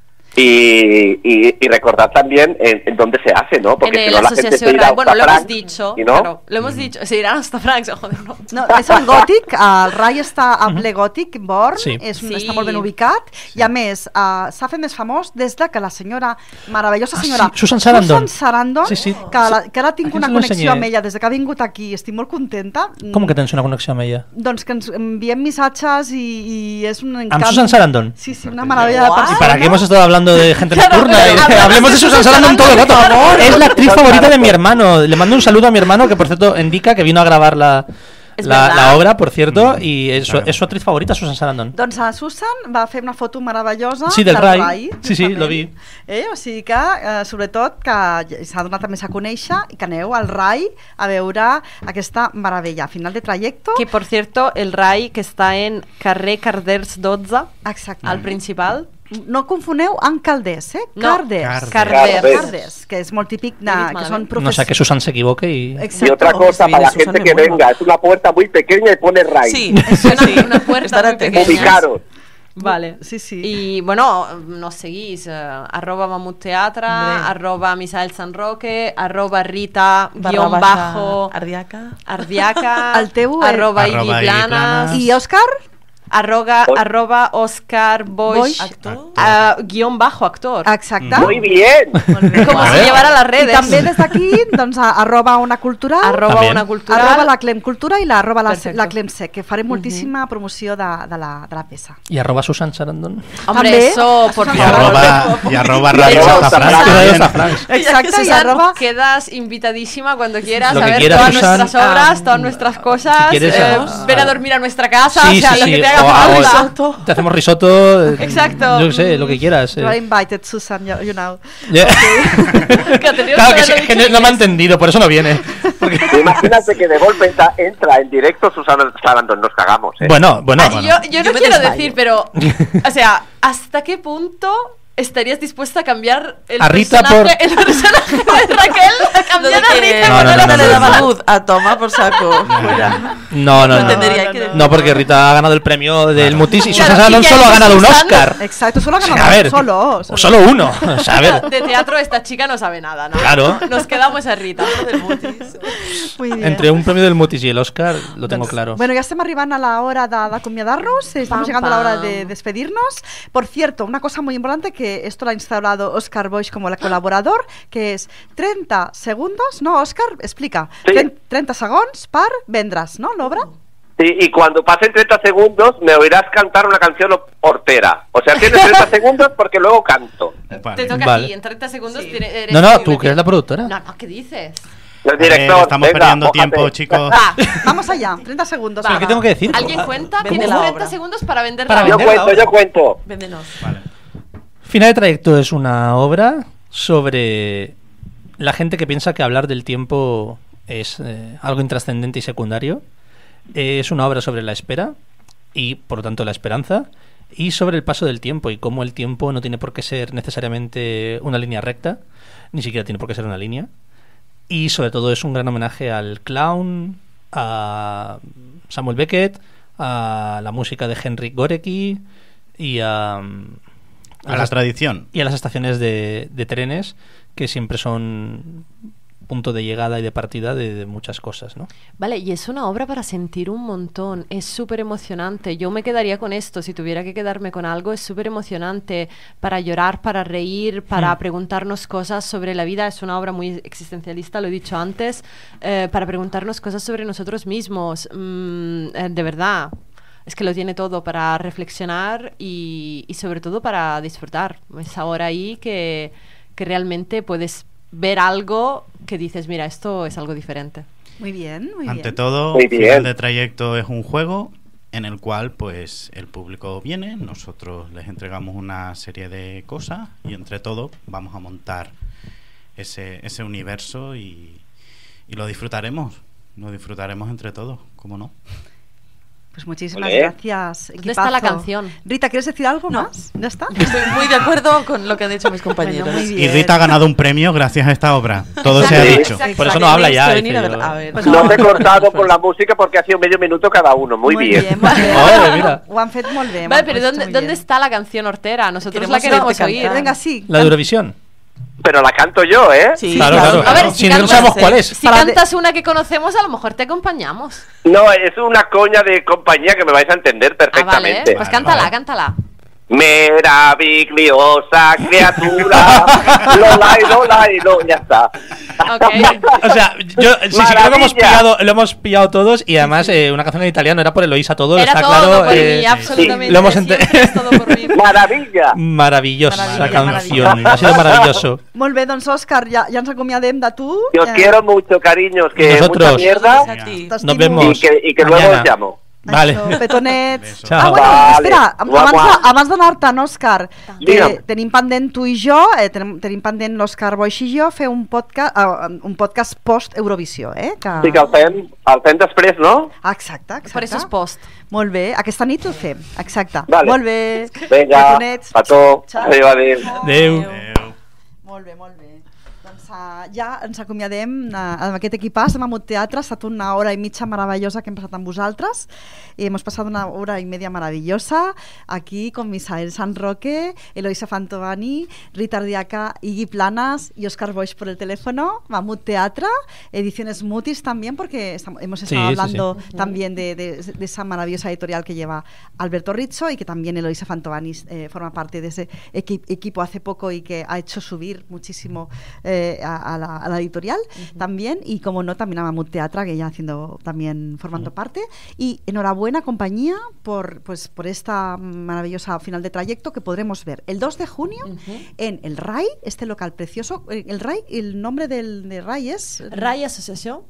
Y recordar también en dónde se hace, ¿no? Porque si no la gente se irà a bueno, lo hemos dicho, claro, lo hemos dicho, se irán hasta Franks, joder, no. No, és el Gòtic, el RAI està a ple Gòtic, Born, està molt ben ubicat, i a més, s'ha fet més famós des de que la senyora, meravellosa senyora Susan Sarandon, que ara tinc una connexió amb ella, des que ha vingut aquí, estic molt contenta. Com que tens una connexió amb ella? Doncs que ens enviem missatges i és un encant. ¿Amb Susan Sarandon? Sí, una maravilla de persona. ¿Y para qué hemos estado hablando de gente nocturna? Hablemos de Susan Sarandon todo el rato. Es la actriz favorita de mi hermano. Le mando un saludo a mi hermano, que por cierto indica que vino a grabar la obra, por cierto, y es su actriz favorita, Susan Sarandon. Doncs a Susan va fer una foto meravellosa del RAI. Sí, lo vi. O sigui que, sobretot, que s'ha donat també a conèixer i que aneu al RAI a veure aquesta meravella. Final de trayecto. Que, por cierto, el RAI, que està en carrer Carders 12, al principal. No confoneu amb Calders, No, Carders, que es molt típic que son profesores. No sé, que Susan se equivoque y... Y otra cosa, para la gente que venga, es una puerta muy pequeña y pone RAI. Sí, una puerta muy pequeña. Ubicaros. Vale, sí. Y bueno, nos seguís @Mamut Teatra, @Misael San Roque, @Rita _Ardiaca, el teu @Ibi Planas. I Òscar? arroba Oscar Boix _actor. Exacte. Muy bien. Como si llevara las redes. I també des d'aquí, doncs, arroba Ona Cultural, arroba la Clem Cultura i l'arroba la Clem Sec, que farem moltíssima promoció de la peça. Y arroba Susan Sarandon. Hombre, També. eso, por Y favor. arroba Radio Safran. Exacte, y Susan, arroba... quedas invitadísima cuando quieras Lo a que ver quieras, todas Susan. nuestras obras, todas nuestras cosas. Si quieres, ven a dormir a nuestra casa, Sí, o sea, sí, lo sí. que te haga O falta. te hacemos risotto. Exacto. Yo qué sé, lo que quieras. You are invited, Susan, you know. Yeah. Claro que, que es que no me ha entendido, por eso no viene. Imagínate que de golpe entra en directo Susana Sarandon, nos cagamos, ¿eh? Bueno. Yo no quiero decir, pero, o sea, ¿hasta qué punto estarías dispuesta a cambiar el A Rita personaje de Raquel? A cambiar a Rita No le daba luz a Toma por saco. No. No, porque Rita ha ganado el premio del Mutis y Susan Sarandon solo ha ganado un Oscar. Exacto, solo ha ganado A ver, solo uno. O sea, a ver. De teatro esta chica no sabe nada, ¿no? Claro. Nos quedamos a Rita. Muy bien. Entre un premio del Mutis y el Oscar, lo tengo claro. Bueno, ya estamos arribando a la hora de acomiadarnos, estamos llegando a la hora de despedirnos. Por cierto, una cosa muy importante, que esto lo ha instaurado Oscar Boix como colaborador, que es 30 segundos, ¿no, Oscar? Explica. Sí. 30 segons per vendre's, ¿no, l'obra? Sí, y cuando pasen 30 segundos me oirás cantar una canción hortera. O sea, tienes 30 segundos porque luego canto. Te toca a ti, en 30 segundos eres No, tú que eres la productora. No, ¿qué dices? El director, estamos venga, perdiendo mójate. tiempo, chicos. Vamos allá, 30 segundos. ¿Pero qué tengo que decir? ¿Alguien cuenta? Vende Tienes la 30 obra. segundos para vender Para la vender obra. Yo cuento. Véndenos. Final de Trayecto es una obra sobre la gente que piensa que hablar del tiempo es algo intrascendente y secundario. Es una obra sobre la espera y, por lo tanto, la esperanza, y sobre el paso del tiempo y cómo el tiempo no tiene por qué ser necesariamente una línea recta, ni siquiera tiene por qué ser una línea. Y, sobre todo, es un gran homenaje al clown, a Samuel Beckett, a la música de Henryk Górecki y a la tradición. Y a las estaciones de trenes, que siempre son punto de llegada y de partida de muchas cosas, ¿no? Vale, y es una obra para sentir un montón, es súper emocionante. Yo me quedaría con esto, si tuviera que quedarme con algo, es súper emocionante para llorar, para reír, para preguntarnos cosas sobre la vida. Es una obra muy existencialista, lo he dicho antes, para preguntarnos cosas sobre nosotros mismos. De verdad, es que lo tiene todo para reflexionar y sobre todo para disfrutar. Es ahora ahí que realmente puedes ver algo que dices, mira, esto es algo diferente. Muy bien, muy Ante bien. todo, Muy bien. Final de Trayecto es un juego en el cual pues el público viene, nosotros les entregamos una serie de cosas y entre todos vamos a montar ese universo y lo disfrutaremos entre todos, ¿cómo no? Pues muchísimas Olé. gracias. ¿Dónde está la canción? Rita, ¿quieres decir algo más? ¿Ya está? Estoy muy de acuerdo con lo que han dicho mis compañeros. Bueno, muy Y bien. Rita ha ganado un premio gracias a esta obra, todo se ha Sí. dicho. Por eso no habla ya. Venir dice yo. a ver. Pues No te he cortado con la música porque ha sido medio minuto cada uno. Muy bien. Muy bien. Ole, mira. Ho han fet molt bé. Vale, ho pero han ¿dónde, hecho muy ¿dónde bien. está la canción hortera? Nosotros Queremos la queremos oírte oír. cantar. Venga, sí. La de Eurovisión. Pero la canto yo, ¿eh? Sí, Claro. A ver, Si no sabemos cuál es. Si Para cantas una que conocemos, a lo mejor te acompañamos. No, es una coña de compañía que me vais a entender Ah, vale, perfectamente. pues Vale, cántala, vale. cántala. Meravigliosa criatura. Lo, ya está. Ok. O sea, yo sí, creo que Maravilla. lo hemos pillado todos y además una canción en italiano era por Eloísa todo, Era está todo claro. por mí, absolutamente. lo hemos siempre es todo por mí. Maravilla. Maravillosa Maravilla, canción, ha sido maravilloso. Molt bé, doncs Òscar, ja ens acomiadem de tu. Yo os quiero mucho, cariños, que Nosotros. mucha mierda A ti. Nos vemos. y que luego mañana. os llamo. Vale. Això, petonets. Beso. Chao. Ah, bueno, Vale. espera, Guau. abans d'anar-te'n, Òscar, Digue'm. tenim pendent tu i jo, tenim pendent l'Òscar Boix i jo, fer un podcast post-Eurovisió, que... Sí, que el fem després, no? Exacte. Por eso es post. Molt bé, aquesta nit ho fem, exacte. Vale. Molt bé. Vinga, Petonets. petó. Ciao. Adéu, adéu. Adéu. Adéu. Molt bé, molt bé. Doncs ja ens acomiadem amb aquest equipàs de Mamut Teatre. Ha estat una hora i mitja meravellosa que hem passat amb vosaltres. Hemos pasado una hora y media maravillosa aquí con Misael San Roque, Eloisa Fantovani, Rita Ardiaca, Iggy Planas y Oscar Boix por el teléfono. Mamut Teatre, ediciones Mutis también, porque hemos estado hablando también de esa maravillosa editorial que lleva Alberto Rizzo y que también Eloisa Fantovani forma parte de ese equipo hace poco y que ha hecho subir muchísimo a la editorial también, y como no, también a Mamut Teatre, que ya también formando parte. Y enhorabuena, compañía, por esta maravillosa final de trayecto que podremos ver el 2 de junio en el RAI, este local precioso. El RAI, el nombre de RAI es... RAI Associació,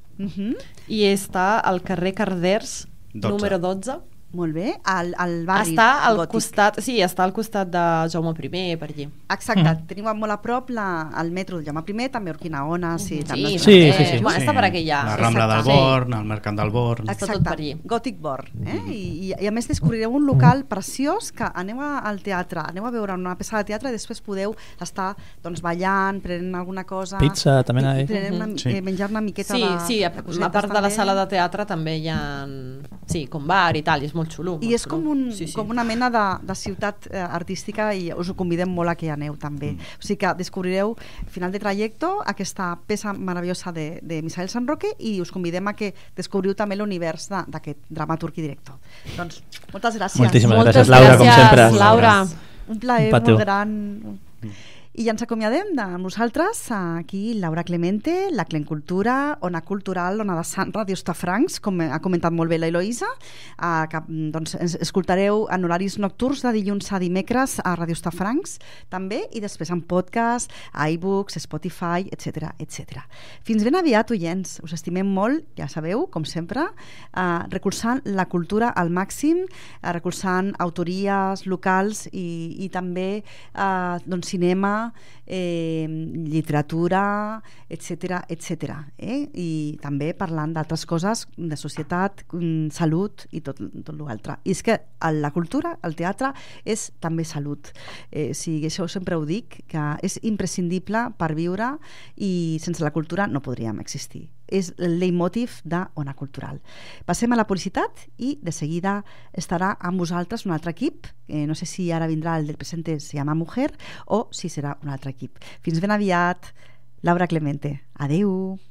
i està al carrer Carders, número 12. Molt bé, al barri està al gòtic. costat, sí, està al costat de Jaume I, per allí. Exacte, tenim molt a prop el metro de Jaume I, també Urquinaona, també. Bueno, està per aquí ja. La Rambla del Born, el Mercat del Born. Exacte, Gòtic Born. I a més descobrireu un local preciós que aneu al teatre, aneu a veure una peça de teatre i després podeu estar ballant, prenent alguna cosa. Pizza, també n'hi ha. Menjar una miqueta de... Sí, a part de la sala de teatre també hi ha com bar i tal, i és molt xulo. I és com una mena de ciutat artística, i us ho convidem molt a que hi aneu també. O sigui que descobrireu Final de Trayecto, aquesta peça meravellosa de Misael San Roque, i us convidem a que descobriu també l'univers d'aquest dramaturg i director. Doncs moltes gràcies. Moltíssimes gràcies, Laura, com sempre. Laura. Un plaer molt gran. I ja ens acomiadem de nosaltres, aquí Laura Clemente, la Clencultura, Ona Cultural, Ona de Sant, Ràdio Hostafrancs, com ha comentat molt bé la Eloïsa, que ens escoltareu en horaris nocturns de dilluns a dimecres a Ràdio Hostafrancs també, i després en podcast, iBooks, Spotify, etc. Fins ben aviat, oients, us estimem molt, ja sabeu, com sempre, recolzant la cultura al màxim, recolzant autories locals i també cinema, literatura, etc. I també parlant d'altres coses de societat, salut i tot l'altre. I és que la cultura, el teatre, és també salut. Això sempre ho dic, que és imprescindible per viure, i sense la cultura no podríem existir. És el leitmotiv d'Ona Cultural. Passem a la publicitat i de seguida estarà amb vosaltres un altre equip. No sé si ara vindrà el del presente se llama Mujer o si serà un altre equip. Fins ben aviat, Laura Clemente. Adeu.